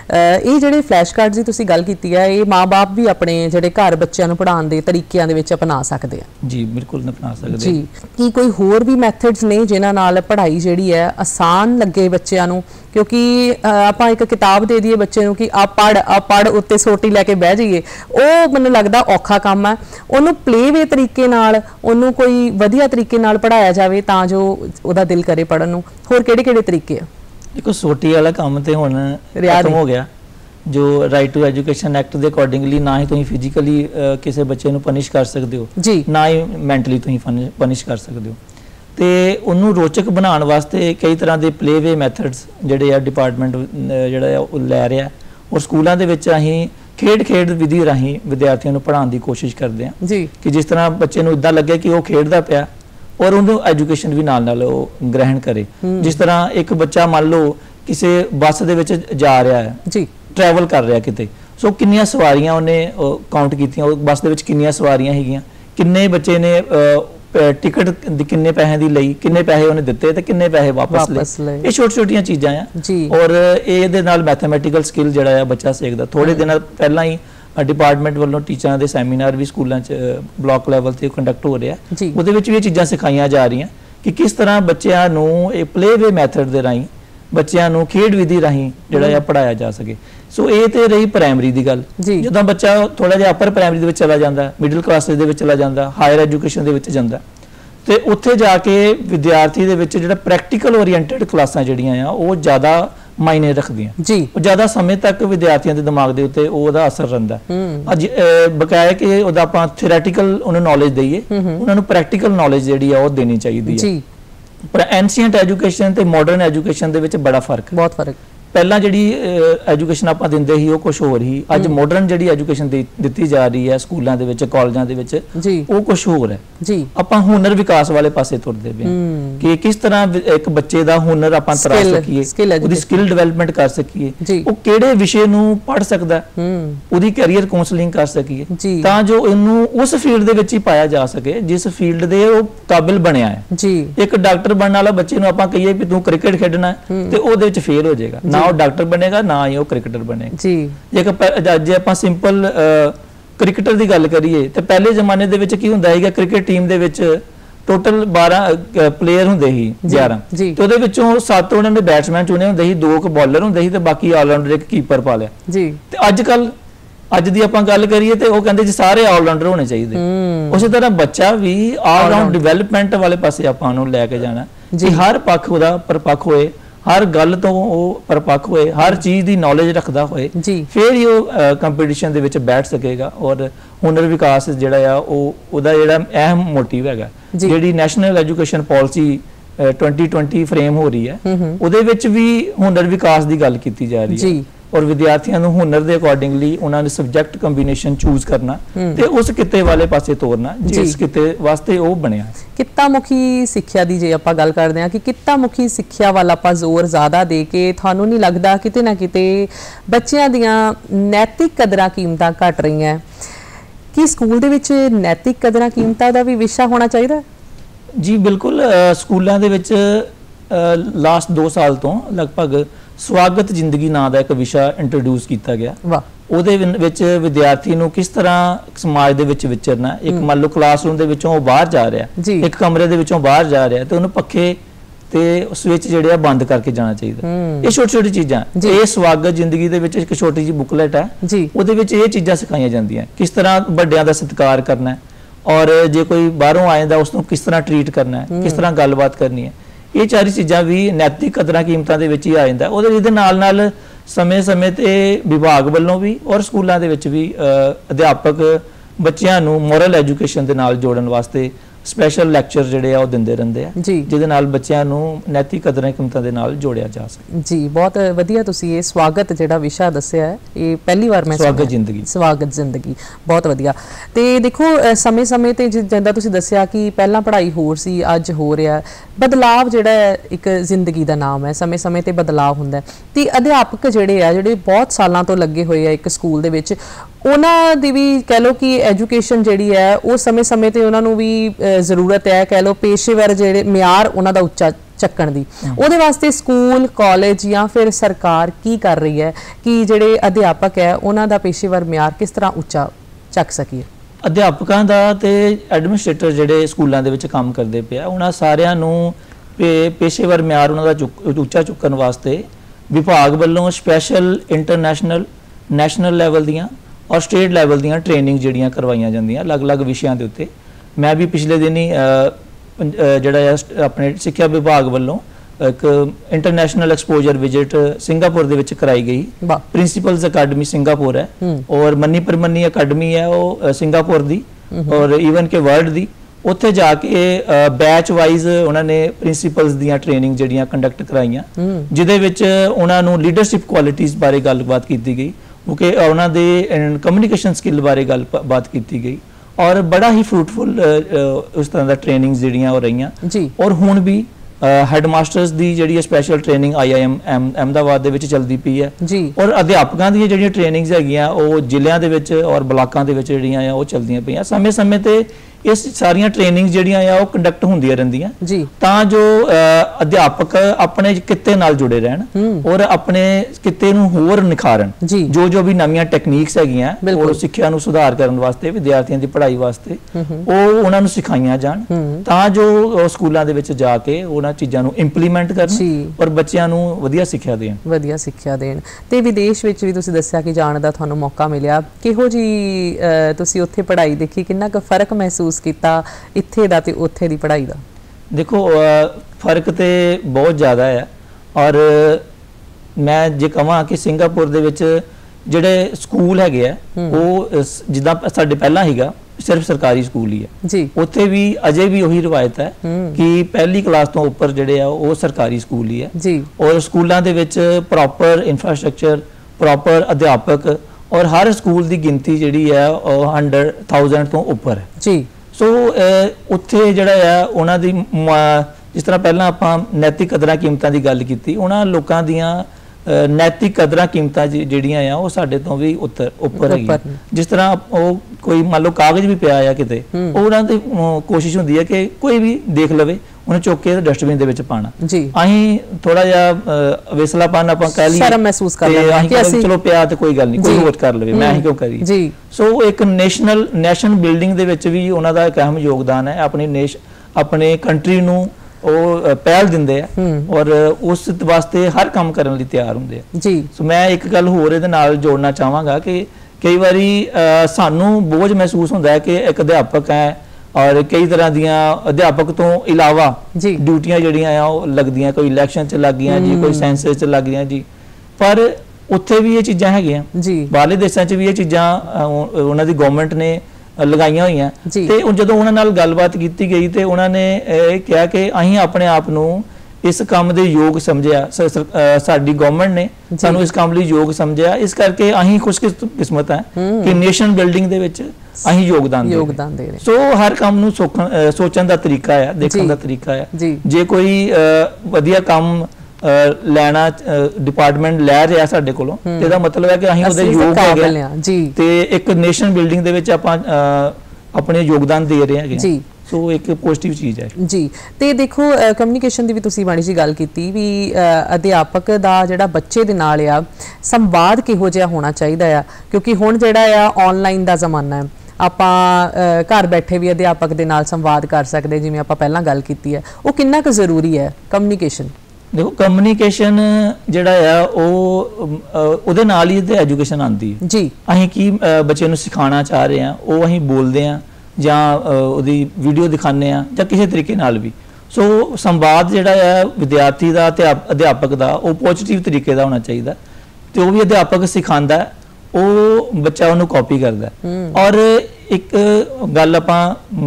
ਇਹ ਜਿਹੜੇ ਫਲੈਸ਼ ਕਾਰਡ ਦੀ ਤੁਸੀਂ ਗੱਲ ਕੀਤੀ ਹੈ, ਇਹ ਮਾਂ-ਬਾਪ ਵੀ ਆਪਣੇ ਜਿਹੜੇ ਘਰ ਬੱਚਿਆਂ ਨੂੰ ਪੜ੍ਹਾਉਣ ਦੇ ਤਰੀਕਿਆਂ ਦੇ ਵਿੱਚ ਅਪਣਾ ਸਕਦੇ ਆ ਜੀ? ਬਿਲਕੁਲ ਅਪਣਾ ਸਕਦੇ ਜੀ। ਕੀ ਕੋਈ ਹੋਰ ਵੀ ਮੈਥਡਸ ਨੇ ਜਿਨ੍ਹਾਂ ਨਾਲ ਪੜ੍ਹਾਈ ਜਿਹੜੀ ਹੈ ਆਸਾਨ ਲੱਗੇ ਬੱਚਿਆਂ ਨੂੰ? ਕਿਉਂਕਿ ਆਪਾਂ ਇੱਕ ਕਿਤਾਬ ਦੇ ਦਈਏ ਬੱਚੇ ਨੂੰ ਕਿ ਆ ਪੜ੍ਹ ਆ ਪੜ੍ਹ ਉੱਤੇ ਸੋਟੀ ਲੈ ਕੇ ਬਹਿ ਜਾਈਏ, ਉਹ ਮੈਨੂੰ ਲੱਗਦਾ ਔਖਾ ਕੰਮ ਹੈ। ਉਹਨੂੰ ਪਲੇਵੇ ਤਰੀਕੇ ਨਾਲ, ਉਹਨੂੰ ਕੋਈ ਵਧੀਆ ਤਰੀਕੇ ਨਾਲ ਪੜ੍ਹਾਇਆ ਜਾਵੇ ਤਾਂ ਜੋ ਉਹਦਾ ਦਿਲ ਕਰੇ ਪੜ੍ਹਨ ਨੂੰ। ਹੋਰ ਕਿਹੜੇ ਕਿਹੜੇ ਤਰੀਕੇ ਆ? ਦੇਖੋ, ਸੋਟੀ ਵਾਲਾ ਕੰਮ ਤੇ ਹੁਣ ਖਤਮ ਹੋ ਗਿਆ। ਜੋ ਰਾਈਟ ਟੂ ਐਜੂਕੇਸ਼ਨ ਐਕਟ ਦੇ ਅਕੋਰਡਿੰਗਲੀ ਨਾ ਹੀ ਤੁਸੀਂ ਫਿਜ਼ੀਕਲੀ ਕਿਸੇ ਬੱਚੇ ਨੂੰ ਪਨਿਸ਼ ਕਰ ਸਕਦੇ ਹੋ, ਨਾ ਹੀ ਮੈਂਟਲੀ ਤੁਸੀਂ ਪਨਿਸ਼ ਕਰ ਸਕਦੇ ਹੋ। ਤੇ ਉਹਨੂੰ ਰੋਚਕ ਬਣਾਉਣ ਵਾਸਤੇ ਕਈ ਤਰ੍ਹਾਂ ਦੇ ਪਲੇਵੇ ਮੈਥਡਸ ਜਿਹੜੇ ਆ ਡਿਪਾਰਟਮੈਂਟ ਜਿਹੜਾ ਆ ਉਹ ਲੈ ਰਿਹਾ, ਔਰ ਸਕੂਲਾਂ ਦੇ ਵਿੱਚ ਅਸੀਂ ਖੇਡ ਖੇਡ ਵਿਧੀ ਰਾਹੀਂ ਵਿਦਿਆਰਥੀਆਂ ਨੂੰ ਪੜ੍ਹਾਉਣ ਦੀ ਕੋਸ਼ਿਸ਼ ਕਰਦੇ ਹਾਂ ਜੀ, ਕਿ ਜਿਸ ਤਰ੍ਹਾਂ ਬੱਚੇ ਨੂੰ ਇਦਾਂ ਲੱਗੇ ਕਿ ਉਹ ਖੇਡਦਾ ਪਿਆ ਔਰ ਉਹਨੂੰ ਐਜੂਕੇਸ਼ਨ ਵੀ ਨਾਲ ਨਾਲ ਉਹ ਗ੍ਰਹਿਣ ਕਰੇ। ਜਿਸ ਤਰ੍ਹਾਂ ਇੱਕ ਬੱਚਾ ਮੰਨ ਲਓ ਕਿਸੇ ਬੱਸ ਦੇ ਵਿੱਚ ਜਾ ਰਿਹਾ ਹੈ ਜੀ, ਟਰੈਵਲ ਕਰ ਰਿਹਾ ਕਿਤੇ, ਸੋ ਕਿੰਨੀਆਂ ਸਵਾਰੀਆਂ ਉਹਨੇ ਕਾਊਂਟ ਕੀਤੀਆਂ, ਉਹ ਬੱਸ ਦੇ ਵਿੱਚ ਕਿੰਨੀਆਂ ਸਵਾਰੀਆਂ ਹੈਗੀਆਂ, ਕਿੰਨੇ ਬੱਚੇ ਨੇ ਟਿਕਟ ਕਿੰਨੇ ਪੈਸੇ ਦੀ ਲਈ, ਕਿੰਨੇ ਪੈਸੇ ਉਹਨੇ ਦਿੱਤੇ ਤੇ ਕਿੰਨੇ ਪੈਸੇ ਵਾਪਸ ਲਏ। ਇਹ ਛੋਟੀ ਛੋਟੀਆਂ ਚੀਜ਼ਾਂ ਆ ਔਰ ਇਹਦੇ ਨਾਲ ਮੈਥਮੈਟੀਕਲ ਸਕਿੱਲ ਜਿਹੜਾ ਆ ਬੱਚਾ ਸਿੱਖਦਾ। ਥੋੜੇ ਦਿਨਾਂ ਪਹਿਲਾਂ ਹੀ ਡਿਪਾਰਟਮੈਂਟ ਵੱਲੋਂ ਟੀਚਰਾਂ ਦੇ ਸੈਮੀਨਾਰ ਵੀ ਸਕੂਲਾਂ 'ਚ ਬਲਾਕ ਲੈਵਲ ਤੇ ਕੰਡਕਟ ਹੋ ਰਿਹਾ, ਉਹਦੇ ਵਿੱਚ ਵੀ ਇਹ ਚੀਜ਼ਾਂ ਸਿਖਾਈਆਂ ਜਾ ਰਹੀਆਂ ਕਿ ਕਿਸ ਤਰ੍ਹਾਂ ਬੱਚਿਆਂ ਨੂੰ ਇਹ ਪਲੇਵੇ ਮੈਥਡ ਦੇ ਰਾਹੀਂ, ਬੱਚਿਆਂ ਨੂੰ ਖੇਡ ਵਿਧੀ ਰਾਹੀਂ ਜਿਹੜਾ ਆ ਪੜ੍ਹਾਇਆ ਜਾ ਸਕੇ। ਸੋ ਇਹ ਤੇ ਰਹੀ ਪ੍ਰਾਇਮਰੀ ਦੀ ਗੱਲ। ਜਦੋਂ ਬੱਚਾ ਥੋੜਾ ਜਿਹਾ ਅਪਰ ਪ੍ਰਾਇਮਰੀ ਦੇ ਵਿੱਚ ਚਲਾ ਜਾਂਦਾ, ਮਿਡਲ ਕਲਾਸਿਸ ਦੇ ਵਿੱਚ ਚਲਾ ਜਾਂਦਾ, ਹਾਇਰ ਐਜੂਕੇਸ਼ਨ ਦੇ ਵਿੱਚ ਜਾਂਦਾ, ਤੇ ਉੱਥੇ ਜਾ ਕੇ ਵਿਦਿਆਰਥੀ ਦੇ ਵਿੱਚ ਜਿਹੜਾ ਪ੍ਰੈਕਟੀਕਲ ਓਰੀਐਂਟਡ ਕਲਾਸਾਂ ਜਿਹੜੀਆਂ ਆ ਉਹ ਜ਼ਿਆਦਾ ਮਾਇਨੇ ਰੱਖਦੀਆਂ ਜੀ। ਉਹ ਜ਼ਿਆਦਾ ਸਮੇਂ ਤੱਕ ਵਿਦਿਆਰਥੀਆਂ ਦੇ ਦਿਮਾਗ ਦੇ ਉੱਤੇ ਉਹਦਾ ਅਸਰ ਰਹਿੰਦਾ। ਅੱਜ ਬਕਾਇਆ ਕਿ ਉਹਦਾ ਆਪਾਂ ਥਿਓਰੈਟੀਕਲ ਉਹਨੂੰ ਨੌਲੇਜ ਦਈਏ, ਉਹਨਾਂ ਨੂੰ ਪ੍ਰੈਕਟੀਕਲ ਨੌਲੇਜ ਜਿਹੜੀ ਆ ਉਹ ਦੇਣੀ ਚਾਹੀਦੀ ਹੈ। ਪਰ ਐਂਸ਼ੀਐਂਟ ਐਜੂਕੇਸ਼ਨ ਤੇ ਮਾਡਰਨ ਐਜੂਕੇਸ਼ਨ ਦੇ ਵਿੱਚ ਬੜਾ ਫਰਕ, ਬਹੁਤ ਫਰਕ। ਪਹਿਲਾਂ ਜਿਹੜੀ ਐਜੂਕੇਸ਼ਨ ਆਪਾਂ ਦਿੰਦੇ ਸੀ ਉਹ ਕੁਝ ਹੋਰ ਹੀ, ਅੱਜ ਮਾਡਰਨ ਜਿਹੜੀ ਐਜੂਕੇਸ਼ਨ ਦਿੱਤੀ ਜਾ ਰਹੀ ਹੈ ਸਕੂਲਾਂ ਦੇ ਵਿੱਚ, ਕਾਲਜਾਂ ਦੇ ਵਿੱਚ, ਉਹ ਕੁਝ ਹੋਰ ਹੈ ਜੀ। ਆਪਾਂ ਹੁਨਰ ਵਿਕਾਸ ਵਾਲੇ ਪਾਸੇ ਤੁਰਦੇ ਪਏ ਕਿ ਕਿਸ ਤਰ੍ਹਾਂ ਇੱਕ ਬੱਚੇ ਦਾ ਹੁਨਰ ਆਪਾਂ ਤਰਾ ਸਕੀਏ, ਉਹਦੀ ਸਕਿੱਲ ਡਿਵੈਲਪਮੈਂਟ ਕਰ ਸਕੀਏ, ਉਹ ਕਿਹੜੇ ਵਿਸ਼ੇ ਨੂੰ ਪੜ੍ਹ ਸਕਦਾ, ਉਹਦੀ ਕੈਰੀਅਰ ਕਾਉਂਸਲਿੰਗ ਕਰ ਸਕੀਏ ਤਾਂ ਜੋ ਇਹਨੂੰ ਉਸ ਫੀਲਡ ਦੇ ਵਿੱਚ ਹੀ ਪਾਇਆ ਜਾ ਸਕੇ ਜਿਸ ਫੀਲਡ ਦੇ ਉਹ ਕਾਬਿਲ ਬਣਿਆ ਹੈ ਜੀ। ਇੱਕ ਡਾਕਟਰ ਬਣਨ ਵਾਲਾ ਬੱਚੇ ਨੂੰ ਆਪਾਂ ਕਹੀਏ ਵੀ ਤੂੰ ਕ੍ਰਿਕਟ ਖੇਡਣਾ ਤੇ ਉਹਦੇ ਵਿੱਚ ਫੇਲ ਹੋ ਜਾਏਗਾ, ਨਾ ਉਹ ਡਾਕਟਰ ਬਣੇਗਾ ਨਾ ਹੀ ਉਹ ਕ੍ਰਿਕਟਰ ਬਣੇਗਾ ਜੀ। ਜੇ ਆਪਾਂ ਸਿੰਪਲ ਕ੍ਰਿਕਟਰ ਦੀ ਗੱਲ ਕਰੀਏ ਤੇ ਪਹਿਲੇ ਜ਼ਮਾਨੇ ਦੇ ਵਿੱਚ ਕੀ ਹੁੰਦਾ ਸੀਗਾ, ਕ੍ਰਿਕਟ ਟੀਮ ਦੇ ਵਿੱਚ ਟੋਟਲ ਬਾਰਾਂ ਪਲੇਅਰ ਹੁੰਦੇ ਸੀ, ਗਿਆਰਾਂ, ਤੇ ਉਹਦੇ ਵਿੱਚੋਂ ਸੱਤ ਉਹਨਾਂ ਦੇ ਬੈਟਸਮੈਨ ਚੁਣੇ ਹੁੰਦੇ ਸੀ, ਦੋ ਕੁ ਬਾਲਰ ਹੁੰਦੇ ਸੀ ਤੇ ਬਾਕੀ ਆਲਰਾਊਂਡਰ, ਇੱਕ ਕੀਪਰ ਪਾ ਲਿਆ ਜੀ। ਤੇ ਅੱਜ ਕੱਲ ਅੱਜ ਦੀ ਆਪਾਂ ਗੱਲ ਕਰੀਏ ਤੇ ਉਹ ਕਹਿੰਦੇ ਜੀ ਸਾਰੇ ਆਲਰਾਊਂਡਰ ਹੋਣੇ ਚਾਹੀਦੇ। ਉਸੇ ਤਰ੍ਹਾਂ ਬੱਚਾ ਵੀ ਆਲਰਾਊਂਡ ਡਿਵੈਲਪਮੈਂਟ ਵਾਲੇ ਪਾਸੇ ਆਪਾਂ ਉਹਨੂੰ ਲੈ ਕੇ ਜਾਣਾ ਜੀ। ਹਰ ਪੱਖ ਉਹਦਾ ਪਰਪੱਖ ਹੋਏ, ਹਰ ਗੱਲ ਤੋਂ ਉਹ ਪਰਪੱਖ ਹੋਏ, ਹਰ ਚੀਜ਼ ਦੀ ਨੌਲੇਜ ਰੱਖਦਾ ਹੋਏ, ਫਿਰ ਹੀ ਉਹ ਕੰਪੀਟੀਸ਼ਨ ਦੇ ਵਿੱਚ ਬੈਠ ਸਕੇਗਾ। ਔਰ ਹੁਨਰ ਵਿਕਾਸ ਜਿਹੜਾ ਆ ਉਹ ਉਹਦਾ ਜਿਹੜਾ ਅਹਿਮ ਮੋਟਿਵ ਹੈਗਾ। ਜਿਹੜੀ national education policy twenty twenty frame ਹੋ ਰਹੀ ਹੈ, ਉਹਦੇ ਵਿੱਚ ਵੀ ਹੁਨਰ ਵਿਕਾਸ ਦੀ ਗੱਲ ਕੀਤੀ ਜਾ ਰਹੀ ਹੈ ਔਰ ਵਿਦਿਆਰਥੀਆਂ ਨੂੰ ਹੁਨਰ ਦੇ ਅਕੋਰਡਿੰਗਲੀ ਉਹਨਾਂ ਨੇ ਸਬਜੈਕਟ ਕੰਬੀਨੇਸ਼ਨ ਚੂਜ਼ ਕਰਨਾ ਤੇ ਉਸ ਕਿੱਤੇ ਵਾਲੇ ਪਾਸੇ ਤੋਰਨਾ ਜਿਸ ਕਿੱਤੇ ਵਾਸਤੇ ਉਹ ਬਣਿਆ। ਕਿੱਤਾ ਮੁਖੀ ਸਿੱਖਿਆ ਦੀ ਜੇ ਆਪਾਂ ਗੱਲ ਕਰਦੇ ਹਾਂ ਕਿ ਕਿੱਤਾ ਮੁਖੀ ਸਿੱਖਿਆ ਵੱਲ ਆਪਾਂ ਜ਼ੋਰ ਜ਼ਿਆਦਾ ਦੇ ਕੇ, ਤੁਹਾਨੂੰ ਨਹੀਂ ਲੱਗਦਾ ਕਿਤੇ ਨਾ ਕਿਤੇ ਬੱਚਿਆਂ ਦੀਆਂ ਨੈਤਿਕ ਕਦਰਾਂ ਕੀਮਤਾਂ ਘਟ ਰਹੀਆਂ? ਕੀ ਸਕੂਲ ਦੇ ਵਿੱਚ ਨੈਤਿਕ ਕਦਰਾਂ ਕੀਮਤਾਂ ਦਾ ਵੀ ਵਿਸ਼ਾ ਹੋਣਾ ਚਾਹੀਦਾ? ਜੀ ਬਿਲਕੁਲ। ਸਕੂਲਾਂ ਦੇ ਵਿੱਚ ਲਾਸਟ ਦੋ ਸਾਲ ਤੋਂ ਲਗਭਗ ਸਵਾਗਤ ਜ਼ਿੰਦਗੀ ਨਾਂ ਦਾ ਇੱਕ ਵਿਸ਼ਾ ਇੰਟਰੋਡਿਊਸ ਕੀਤਾ ਗਿਆ। ਉਹਦੇ ਵਿੱਚ ਵਿਦਿਆਰਥੀ ਨੂੰ ਕਿਸ ਤਰ੍ਹਾਂ ਸਮਾਜ ਦੇ ਵਿੱਚ ਵਿਚਰਨਾ, ਇੱਕ ਮੰਨ ਲਓ ਕਲਾਸਰੂਮ ਦੇ ਵਿੱਚੋਂ ਉਹ ਬਾਹਰ ਜਾ ਰਿਹਾ, ਇੱਕ ਕਮਰੇ ਦੇ ਵਿੱਚੋਂ ਬਾਹਰ ਜਾ ਰਿਹਾ ਤੇ ਉਹਨੂੰ ਪੱਖੇ ਤੇ ਸਵਿਚ ਜਿਹੜੇ ਆ ਬੰਦ ਕਰਕੇ ਜਾਣਾ ਚਾਹੀਦਾ। ਇਹ ਛੋਟੀ ਛੋਟੀ ਚੀਜ਼ਾਂ, ਇਹ ਸਵਾਗਤ ਜ਼ਿੰਦਗੀ ਦੇ ਵਿੱਚ ਇੱਕ ਛੋਟੀ ਜਿਹੀ ਬੁਕਲੇਟ ਹੈ, ਉਹਦੇ ਵਿੱਚ ਇਹ ਚੀਜ਼ਾਂ ਸਿਖਾਈਆਂ ਜਾਂਦੀਆਂ ਕਿਸ ਤਰ੍ਹਾਂ ਵੱਡਿਆਂ ਦਾ ਸਤਿਕਾਰ ਕਰਨਾ ਔਰ ਜੇ ਕੋਈ ਬਾਹਰੋਂ ਆਇਂਦਾ ਉਸ ਨੂੰ ਕਿਸ ਤਰ੍ਹਾਂ ਟਰੀਟ ਕਰਨਾ ਹੈ, ਕਿਸ ਤਰ੍ਹਾਂ ਗੱਲਬਾਤ ਕਰਨੀ ਹੈ। ਇਹ ਚਾਰੀ ਚੀਜ਼ਾਂ ਵੀ ਨੈਤਿਕ ਕਦਰਾਂ ਕੀਮਤਾਂ ਦੇ ਵਿੱਚ ਹੀ ਆ ਜਾਂਦਾ। ਉਹਦੇ ਇਹਦੇ ਨਾਲ ਨਾਲ ਸਮੇਂ ਸਮੇਂ ਤੇ ਵਿਭਾਗ ਵੱਲੋਂ ਵੀ ਔਰ ਸਕੂਲਾਂ ਦੇ ਵਿੱਚ ਵੀ ਅਧਿਆਪਕ ਬੱਚਿਆਂ ਨੂੰ ਮੋਰਲ ਐਜੂਕੇਸ਼ਨ ਦੇ ਨਾਲ ਜੋੜਨ ਵਾਸਤੇ ਸਪੈਸ਼ਲ ਲੈਕਚਰ ਜਿਹੜੇ ਆ ਉਹ ਦਿੰਦੇ ਰਹਿੰਦੇ ਆ, ਜਿਹਦੇ ਨਾਲ ਬੱਚਿਆਂ ਨੂੰ ਨੈਤਿਕ ਕਦਰਾਂ ਕੀਮਤਾਂ ਦੇ ਨਾਲ ਜੋੜਿਆ ਜਾ ਸਕੇ ਜੀ। ਬਹੁਤ ਵਧੀਆ ਤੁਸੀਂ ਇਹ ਸਵਾਗਤ ਜਿਹੜਾ ਵਿਸ਼ਾ ਦੱਸਿਆ ਹੈ, ਇਹ ਪਹਿਲੀ ਵਾਰ ਮੈਂ ਸਵਾਗਤ ਜ਼ਿੰਦਗੀ ਸਵਾਗਤ ਜ਼ਿੰਦਗੀ ਬਹੁਤ ਵਧੀਆ। ਤੇ ਦੇਖੋ ਸਮੇਂ ਸਮੇਂ ਤੇ ਜਿੱਦਾਂ ਤੁਸੀਂ ਦੱਸਿਆ ਕਿ ਪਹਿਲਾਂ ਪੜ੍ਹਾਈ ਹੋਰ ਸੀ, ਅੱਜ ਹੋ ਰਿਹਾ ਬਦਲਾਵ ਜਿਹੜਾ ਹੈ, ਇੱਕ ਜ਼ਿੰਦਗੀ ਦਾ ਨਾਮ ਹੈ, ਸਮੇਂ ਸਮੇਂ ਤੇ ਬਦਲਾਵ ਹੁੰਦਾ ਤੇ ਅਧਿਆਪਕ ਜਿਹੜੇ ਆ ਜਿਹੜੇ ਬਹੁਤ ਸਾਲਾਂ ਤੋਂ ਲੱਗੇ ਹੋਏ ਆ ਇੱਕ ਸਕੂਲ ਦੇ ਵਿੱਚ, ਉਹਨਾਂ ਦੀ ਵੀ ਕਹਿ ਲਓ ਕਿ ਐਜੂਕੇਸ਼ਨ ਜਿਹੜੀ ਹੈ ਉਹ ਸਮੇਂ-ਸਮੇਂ ਤੇ ਉਹਨਾਂ ਨੂੰ ਵੀ ਜ਼ਰੂਰਤ ਹੈ, ਕਹਿ ਲਓ ਪੇਸ਼ੇਵਰ ਜਿਹੜੇ ਮਿਆਰ ਉਹਨਾਂ ਦਾ ਉੱਚਾ ਚੱਕਣ ਦੀ। ਉਹਦੇ ਵਾਸਤੇ ਸਕੂਲ, ਕਾਲਜ ਜਾਂ ਫਿਰ ਸਰਕਾਰ ਕੀ ਕਰ ਰਹੀ ਹੈ ਕਿ ਜਿਹੜੇ ਅਧਿਆਪਕ ਹੈ ਉਹਨਾਂ ਦਾ ਪੇਸ਼ੇਵਰ ਮਿਆਰ ਕਿਸ ਤਰ੍ਹਾਂ ਉੱਚਾ ਚੱਕ ਸਕੀਏ? ਅਧਿਆਪਕਾਂ ਦਾ ਤੇ ਐਡਮਿਨਿਸਟ੍ਰੇਟਰ ਜਿਹੜੇ ਸਕੂਲਾਂ ਦੇ ਵਿੱਚ ਕੰਮ ਕਰਦੇ ਪਿਆ, ਉਹਨਾਂ ਸਾਰਿਆਂ ਨੂੰ ਪੇਸ਼ੇਵਰ ਮਿਆਰ ਉਹਨਾਂ ਦਾ ਉੱਚਾ ਚੁੱਕਣ ਵਾਸਤੇ ਵਿਭਾਗ ਵੱਲੋਂ ਸਪੈਸ਼ਲ ਇੰਟਰਨੈਸ਼ਨਲ, ਨੈਸ਼ਨਲ ਲੈਵਲ ਦੀਆਂ ਔਰ ਸਟੇਟ ਲੈਵਲ ਦੀਆਂ ਟ੍ਰੇਨਿੰਗ ਜਿਹੜੀਆਂ ਕਰਵਾਈਆਂ ਜਾਂਦੀਆਂ ਅਲੱਗ-ਅਲੱਗ ਵਿਸ਼ਿਆਂ ਦੇ ਉੱਤੇ। ਮੈਂ ਵੀ ਪਿਛਲੇ ਦਿਨ ਹੀ ਜਿਹੜਾ ਆਪਣੇ ਸਿੱਖਿਆ ਵਿਭਾਗ ਵੱਲੋਂ ਇੱਕ ਇੰਟਰਨੈਸ਼ਨਲ ਐਕਸਪੋਜ਼ਰ ਵਿਜ਼ਿਟ ਸਿੰਗਾਪੁਰ ਦੇ ਵਿੱਚ ਕਰਾਈ ਗਈ। ਪ੍ਰਿੰਸੀਪਲਸ ਅਕੈਡਮੀ ਸਿੰਗਾਪੁਰ ਹੈ ਔਰ ਮੰਨੀ ਪਰਮੰਨੀ ਅਕੈਡਮੀ ਹੈ ਉਹ ਸਿੰਗਾਪੁਰ ਦੀ ਔਰ ਈਵਨ ਕਿ ਵਰਲਡ ਦੀ। ਉੱਥੇ ਜਾ ਕੇ ਬੈਚ ਵਾਈਜ਼ ਉਹਨਾਂ ਨੇ ਪ੍ਰਿੰਸੀਪਲਸ ਦੀਆਂ ਟ੍ਰੇਨਿੰਗ ਜਿਹੜੀਆਂ ਕੰਡਕਟ ਕਰਾਈਆਂ, ਜਿਹਦੇ ਵਿੱਚ ਉਹਨਾਂ ਨੂੰ ਲੀਡਰਸ਼ਿਪ ਕੁਆਲਿਟੀਜ਼ ਬਾਰੇ ਗੱਲਬਾਤ ਕੀਤੀ ਗਈ, ਕਿਉਂਕਿ ਉਹਨਾਂ ਦੇ ਕਮਿਊਨੀਕੇਸ਼ਨ ਸਕਿੱਲ ਬਾਰੇ ਗੱਲਬਾਤ ਕੀਤੀ ਗਈ ਔਰ ਬੜਾ ਹੀ ਫਰੂਟਫੁਲ ਉਸ ਤਰ੍ਹਾਂ ਦਾ ਟ੍ਰੇਨਿੰਗ ਜਿਹੜੀਆਂ ਹੋ ਰਹੀਆਂ। ਔਰ ਹੁਣ ਵੀ ਹੈਡਮਾਸਟਰਸ ਦੀ ਜਿਹੜੀ special training I I M Ahmedabad ਦੇ ਵਿੱਚ ਚੱਲਦੀ ਪਈ ਹੈ ਔਰ ਅਧਿਆਪਕਾਂ ਦੀਆਂ ਜਿਹੜੀਆਂ ਟ੍ਰੇਨਿੰਗਸ ਹੈਗੀਆਂ ਉਹ ਜ਼ਿਲ੍ਹਿਆਂ ਦੇ ਵਿੱਚ ਔਰ ਬਲਾਕਾਂ ਦੇ ਵਿੱਚ ਜਿਹੜੀਆਂ ਆ ਉਹ ਚੱਲਦੀਆਂ ਪਈਆਂ। ਸਮੇਂ-ਸਮੇਂ ਤੇ ਇਸ ਸਾਰੀਆਂ ਟ੍ਰੇਨਿੰਗਸ ਜਿਹੜੀਆਂ ਆ ਉਹ ਕੰਡਕਟ ਹੁੰਦੀਆਂ ਰਹਿੰਦੀਆਂ ਤਾਂ ਜੋ ਅਧਿਆਪਕ ਆਪਣੇ ਕਿੱਤੇ ਨਾਲ ਜੁੜੇ ਰਹਿਣ ਔਰ ਆਪਣੇ ਕਿੱਤੇ ਨੂੰ ਹੋਰ ਨਿਖਾਰਨ। ਜੋ ਜੋ ਵੀ ਨਵੀਆਂ ਟੈਕਨੀਕਸ ਹੈਗੀਆਂ ਉਹ ਸਿੱਖਿਆ ਨੂੰ ਸੁਧਾਰ ਕਰਨ ਵਾਸਤੇ, ਵਿਦਿਆਰਥੀਆਂ ਦੀ ਪੜ੍ਹਾਈ ਵਾਸਤੇ ਉਹ ਉਹਨਾਂ ਨੂੰ ਸਿਖਾਈਆਂ ਜਾਣ ਤਾਂ ਜੋ ਸਕੂਲਾਂ ਦੇ ਵਿੱਚ ਜਾ ਕੇ ਉਹਨਾਂ ਚੀਜ਼ਾਂ ਨੂੰ ਇੰਪਲੀਮੈਂਟ ਕਰਨ ਔਰ ਬੱਚਿਆਂ ਨੂੰ ਵਧੀਆ ਸਿੱਖਿਆ ਦੇਣ ਵਧੀਆ ਸਿੱਖਿਆ ਦੇਣ ਤੇ ਵਿਦੇਸ਼ ਵਿੱਚ ਵੀ ਤੁਸੀਂ ਦੱਸਿਆ ਕਿ ਜਾਣ ਦਾ ਤੁਹਾਨੂੰ ਮੌਕਾ ਮਿਲਿਆ, ਕਿਹੋ ਜੀ ਤੁਸੀਂ ਉੱਥੇ ਪੜ੍ਹਾਈ ਦੇਖੀ, ਕਿੰਨਾ ਕੁ ਫਰਕ ਮਹਿਸੂਸ ਕੀਤਾ ਇੱਥੇ ਦਾ ਤੇ ਉੱਥੇ ਦੀ ਪੜ੍ਹਾਈ ਦਾ? ਦੇਖੋ ਫਰਕ ਤੇ ਬਹੁਤ ਜ਼ਿਆਦਾ ਹੈ ਔਰ ਮੈਂ ਜੇ ਕਹਾਂ ਕਿ ਸਿੰਗਾਪੁਰ ਦੇ ਵਿੱਚ ਜਿਹੜੇ ਸਕੂਲ ਹੈਗੇ ਆ ਉਹ ਜਿੱਦਾਂ ਸਾਡੇ ਪਹਿਲਾਂ ਸੀਗਾ ਸਿਰਫ ਸਰਕਾਰੀ ਸਕੂਲ ਹੀ ਹੈ ਜੀ, ਉੱਥੇ ਵੀ ਅਜੇ ਵੀ ਉਹੀ ਰਵਾਇਤ ਹੈ ਕਿ ਪਹਿਲੀ ਕਲਾਸ ਤੋਂ ਉੱਪਰ ਜਿਹੜੇ ਆ ਉਹ ਸਰਕਾਰੀ ਸਕੂਲ ਹੀ ਹੈ ਜੀ ਔਰ ਸਕੂਲਾਂ ਦੇ ਵਿੱਚ ਪ੍ਰੋਪਰ ਇਨਫਰਾਸਟ੍ਰਕਚਰ, ਪ੍ਰੋਪਰ ਅਧਿਆਪਕ ਔਰ ਹਰ ਸਕੂਲ ਦੀ ਗਿਣਤੀ ਜਿਹੜੀ ਹੈ ਉਹ ਹੰਡਰਡ ਥਾਊਜ਼ੈਂਡ ਤੋਂ ਉੱਪਰ ਹੈ ਜੀ। ਸੋ ਉੱਥੇ ਜਿਹੜਾ ਆ ਉਹਨਾਂ ਦੀ ਜਿਸ ਤਰ੍ਹਾਂ ਪਹਿਲਾਂ ਆਪਾਂ ਨੈਤਿਕ ਕਦਰਾਂ ਕੀਮਤਾਂ ਦੀ ਗੱਲ ਕੀਤੀ, ਉਹਨਾਂ ਲੋਕਾਂ ਦੀਆਂ ਨੈਤਿਕ ਕਦਰਾਂ ਕੀਮਤਾਂ ਜਿਹੜੀਆਂ ਆ ਉਹ ਸਾਡੇ ਤੋਂ ਵੀ ਉੱਤਰ ਉੱਪਰ ਹੈਗੀਆਂ। ਜਿਸ ਤਰ੍ਹਾਂ ਉਹ ਕੋਈ ਮੰਨ ਲਓ ਕਾਗਜ਼ ਵੀ ਪਿਆ ਆ ਕਿਤੇ, ਉਹਨਾਂ ਦੀ ਕੋਸ਼ਿਸ਼ ਹੁੰਦੀ ਹੈ ਕਿ ਕੋਈ ਵੀ ਦੇਖ ਲਵੇ ਉਹਨੂੰ ਚੁੱਕ ਕੇ ਡਸਟਬਿਨ ਦੇ ਵਿੱਚ ਪਾਣਾ। ਅਸੀਂ ਥੋੜਾ ਜਿਹਾ ਅਵੇਸਲਾਪਨ ਆਪਾਂ ਕਹਿ ਲਈਏ, ਸ਼ਰਮ ਮਹਿਸੂਸ ਕਰ ਲੈਂਦੇ ਕਿ ਅਸੀਂ ਚਲੋ ਪਿਆ ਤੇ ਕੋਈ ਗੱਲ ਨਹੀਂ, ਕੋਈ ਹੋਰ ਕਰ ਲਵੇ, ਮੈਂ ਹੀ ਕਿਉਂ ਕਰੀ ਜੀ। ਸੋ ਇੱਕ ਨੈਸ਼ਨਲ ਨੈਸ਼ਨ ਬਿਲਡਿੰਗ ਦੇ ਵਿੱਚ ਵੀ ਉਹਨਾਂ ਦਾ ਇੱਕ ਅਹਿਮ ਯੋਗਦਾਨ ਹੈ। ਆਪਣੀ ਨੇਸ਼ ਆਪਣੇ ਕੰਟਰੀ ਨੂੰ ਉਹ ਪਹਿਲ ਦਿੰਦੇ ਆ ਔਰ ਉਸ ਵਾਸਤੇ ਹਰ ਕੰਮ ਕਰਨ ਲਈ ਤਿਆਰ ਹੁੰਦੇ ਆ ਜੀ। ਸੋ ਮੈਂ ਇੱਕ ਗੱਲ ਹੋਰ ਇਹਦੇ ਨਾਲ ਜੋੜਨਾ ਚਾਹਾਂਗਾ ਕਿ ਕਈ ਵਾਰੀ ਸਾਨੂੰ ਬੋਝ ਮਹਿਸੂਸ ਹੁੰਦਾ ਹੈ ਕਿ ਇੱਕ ਅਧਿਆਪਕ ਹੈ ਔਰ ਕਈ ਤਰ੍ਹਾਂ ਦੀਆਂ ਅਧਿਆਪਕ ਤੋਂ ਇਲਾਵਾ ਡਿਊਟੀਆਂ ਜਿਹੜੀਆਂ ਆ ਉਹ ਲੱਗਦੀਆਂ, ਕੋਈ ਇਲੈਕਸ਼ਨ 'ਚ ਲੱਗ ਗਈਆਂ ਜੀ, ਕੋਈ ਸੈਂਸਸ 'ਚ ਲੱਗ ਗਈਆਂ ਜੀ, ਪਰ ਉੱਥੇ ਵੀ ਇਹ ਚੀਜ਼ਾਂ ਹੈਗੀਆਂ ਜੀ। ਬਾਹਰਲੇ ਦੇਸ਼ਾਂ 'ਚ ਵੀ ਇਹ ਚੀਜ਼ਾਂ ਉਹਨਾਂ ਦੀ ਗਵਰਨਮੈਂਟ ਨੇ ਲਗਾਈਆਂ ਹੋਈਆਂ ਤੇ ਜਦੋਂ ਉਹਨਾਂ ਨਾਲ ਗੱਲਬਾਤ ਕੀਤੀ ਗਈ ਤੇ ਉਹਨਾਂ ਨੇ ਇਹ ਕਿਹਾ ਕਿ ਅਸੀਂ ਆਪਣੇ ਆਪ ਨੂੰ ਇਸ ਕੰਮ ਦੇ ਯੋਗ ਸਮਝਿਆ, ਸਾਡੀ ਗਵਰਨਮੈਂਟ ਨੇ ਸਾਨੂੰ ਇਸ ਕੰਮ ਲਈ ਯੋਗ ਸਮਝਿਆ, ਇਸ ਕਰਕੇ ਅਸੀਂ ਖੁਸ਼ਕਿਸਮਤ ਹਾਂ ਕਿ ਨੇਸ਼ਨ ਬਿਲਡਿੰਗ ਦੇ ਵਿੱਚ ਅਸੀਂ ਯੋਗਦਾਨ ਯੋਗਦਾਨ ਦੇ ਰਹੇ। ਸੋ ਹਰ ਕੰਮ ਨੂੰ ਸੋਚਣ ਦਾ ਤਰੀਕਾ ਆ, ਦੇਖਣ ਦਾ ਤਰੀਕਾ ਆ। ਜੇ ਕੋਈ ਵਧੀਆ ਕੰਮ ਲੈਣਾ ਡਿਪਾਰਟਮੈਂਟ ਲੈ ਰਿਹਾ ਸਾਡੇ ਕੋਲੋਂ ਤੇ ਇਹਦਾ ਮਤਲਬ ਹੈ ਕਿ ਅਸੀਂ ਉਹਦੇ ਯੋਗ ਹੈਗੇ ਆ ਤੇ ਇੱਕ ਨੇਸ਼ਨ ਬਿਲਡਿੰਗ ਦੇ ਵਿੱਚ ਆਪਾਂ ਆਪਣੇ ਯੋਗਦਾਨ ਦੇ ਰਹੇ ਹੈਗੇ ਜੀ। ਸੋ ਇੱਕ ਪੋਜ਼ਿਟਿਵ ਚੀਜ਼ ਹੈ ਜੀ। ਤੇ ਦੇਖੋ ਕਮਿਊਨੀਕੇਸ਼ਨ ਦੀ ਵੀ ਤੁਸੀਂ ਮਾੜੀ ਜੀ ਗੱਲ ਕੀਤੀ ਵੀ ਅਧਿਆਪਕ ਦਾ ਜਿਹੜਾ ਬੱਚੇ ਦੇ ਨਾਲ ਆ ਸੰਵਾਦ ਕਿਹੋ ਜਿਹਾ ਹੋਣਾ ਚਾਹੀਦਾ ਆ, ਕਿਉਂਕਿ ਹੁਣ ਜਿਹੜਾ ਆ ਆਨਲਾਈਨ ਦਾ ਜ਼ਮਾਨਾ ਹੈ, ਆਪਾਂ ਘਰ ਬੈਠੇ ਵੀ ਅਧਿਆਪਕ ਦੇ ਨਾਲ ਸੰਵਾਦ ਕਰ ਸਕਦੇ, ਜਿਵੇਂ ਆਪਾਂ ਪਹਿਲਾਂ ਗੱਲ ਕੀਤੀ ਹੈ, ਉਹ ਕਿੰਨਾ ਕੁ ਜ਼ਰੂਰੀ ਹੈ ਕਮਿਊਨੀਕੇਸ਼ਨ? ਦੇਖੋ ਕਮਿਊਨੀਕੇਸ਼ਨ ਜਿਹੜਾ ਆ ਉਹ ਉਹਦੇ ਨਾਲ ਹੀ ਤੇ ਐਜੂਕੇਸ਼ਨ ਆਉਂਦੀ ਹੈ ਜੀ। ਅਸੀਂ ਕੀ ਬੱਚੇ ਨੂੰ ਸਿਖਾਉਣਾ ਚਾਹ ਰਹੇ ਹਾਂ ਉਹ ਅਸੀਂ ਬੋਲਦੇ ਹਾਂ ਜਾਂ ਉਹਦੀ ਵੀਡੀਓ ਦਿਖਾਉਂਦੇ ਹਾਂ ਜਾਂ ਕਿਸੇ ਤਰੀਕੇ ਨਾਲ ਵੀ। ਸੋ ਸੰਵਾਦ ਜਿਹੜਾ ਆ ਵਿਦਿਆਰਥੀ ਦਾ ਤੇ ਅਧਿਆਪਕ ਦਾ ਉਹ ਪੋਜ਼ਿਟਿਵ ਤਰੀਕੇ ਦਾ ਹੋਣਾ ਚਾਹੀਦਾ ਤੇ ਉਹ ਵੀ ਅਧਿਆਪਕ ਸਿਖਾਉਂਦਾ ਉਹ ਬੱਚਾ ਉਹਨੂੰ ਕਾਪੀ ਕਰਦਾ। ਔਰ ਇੱਕ ਗੱਲ ਆਪਾਂ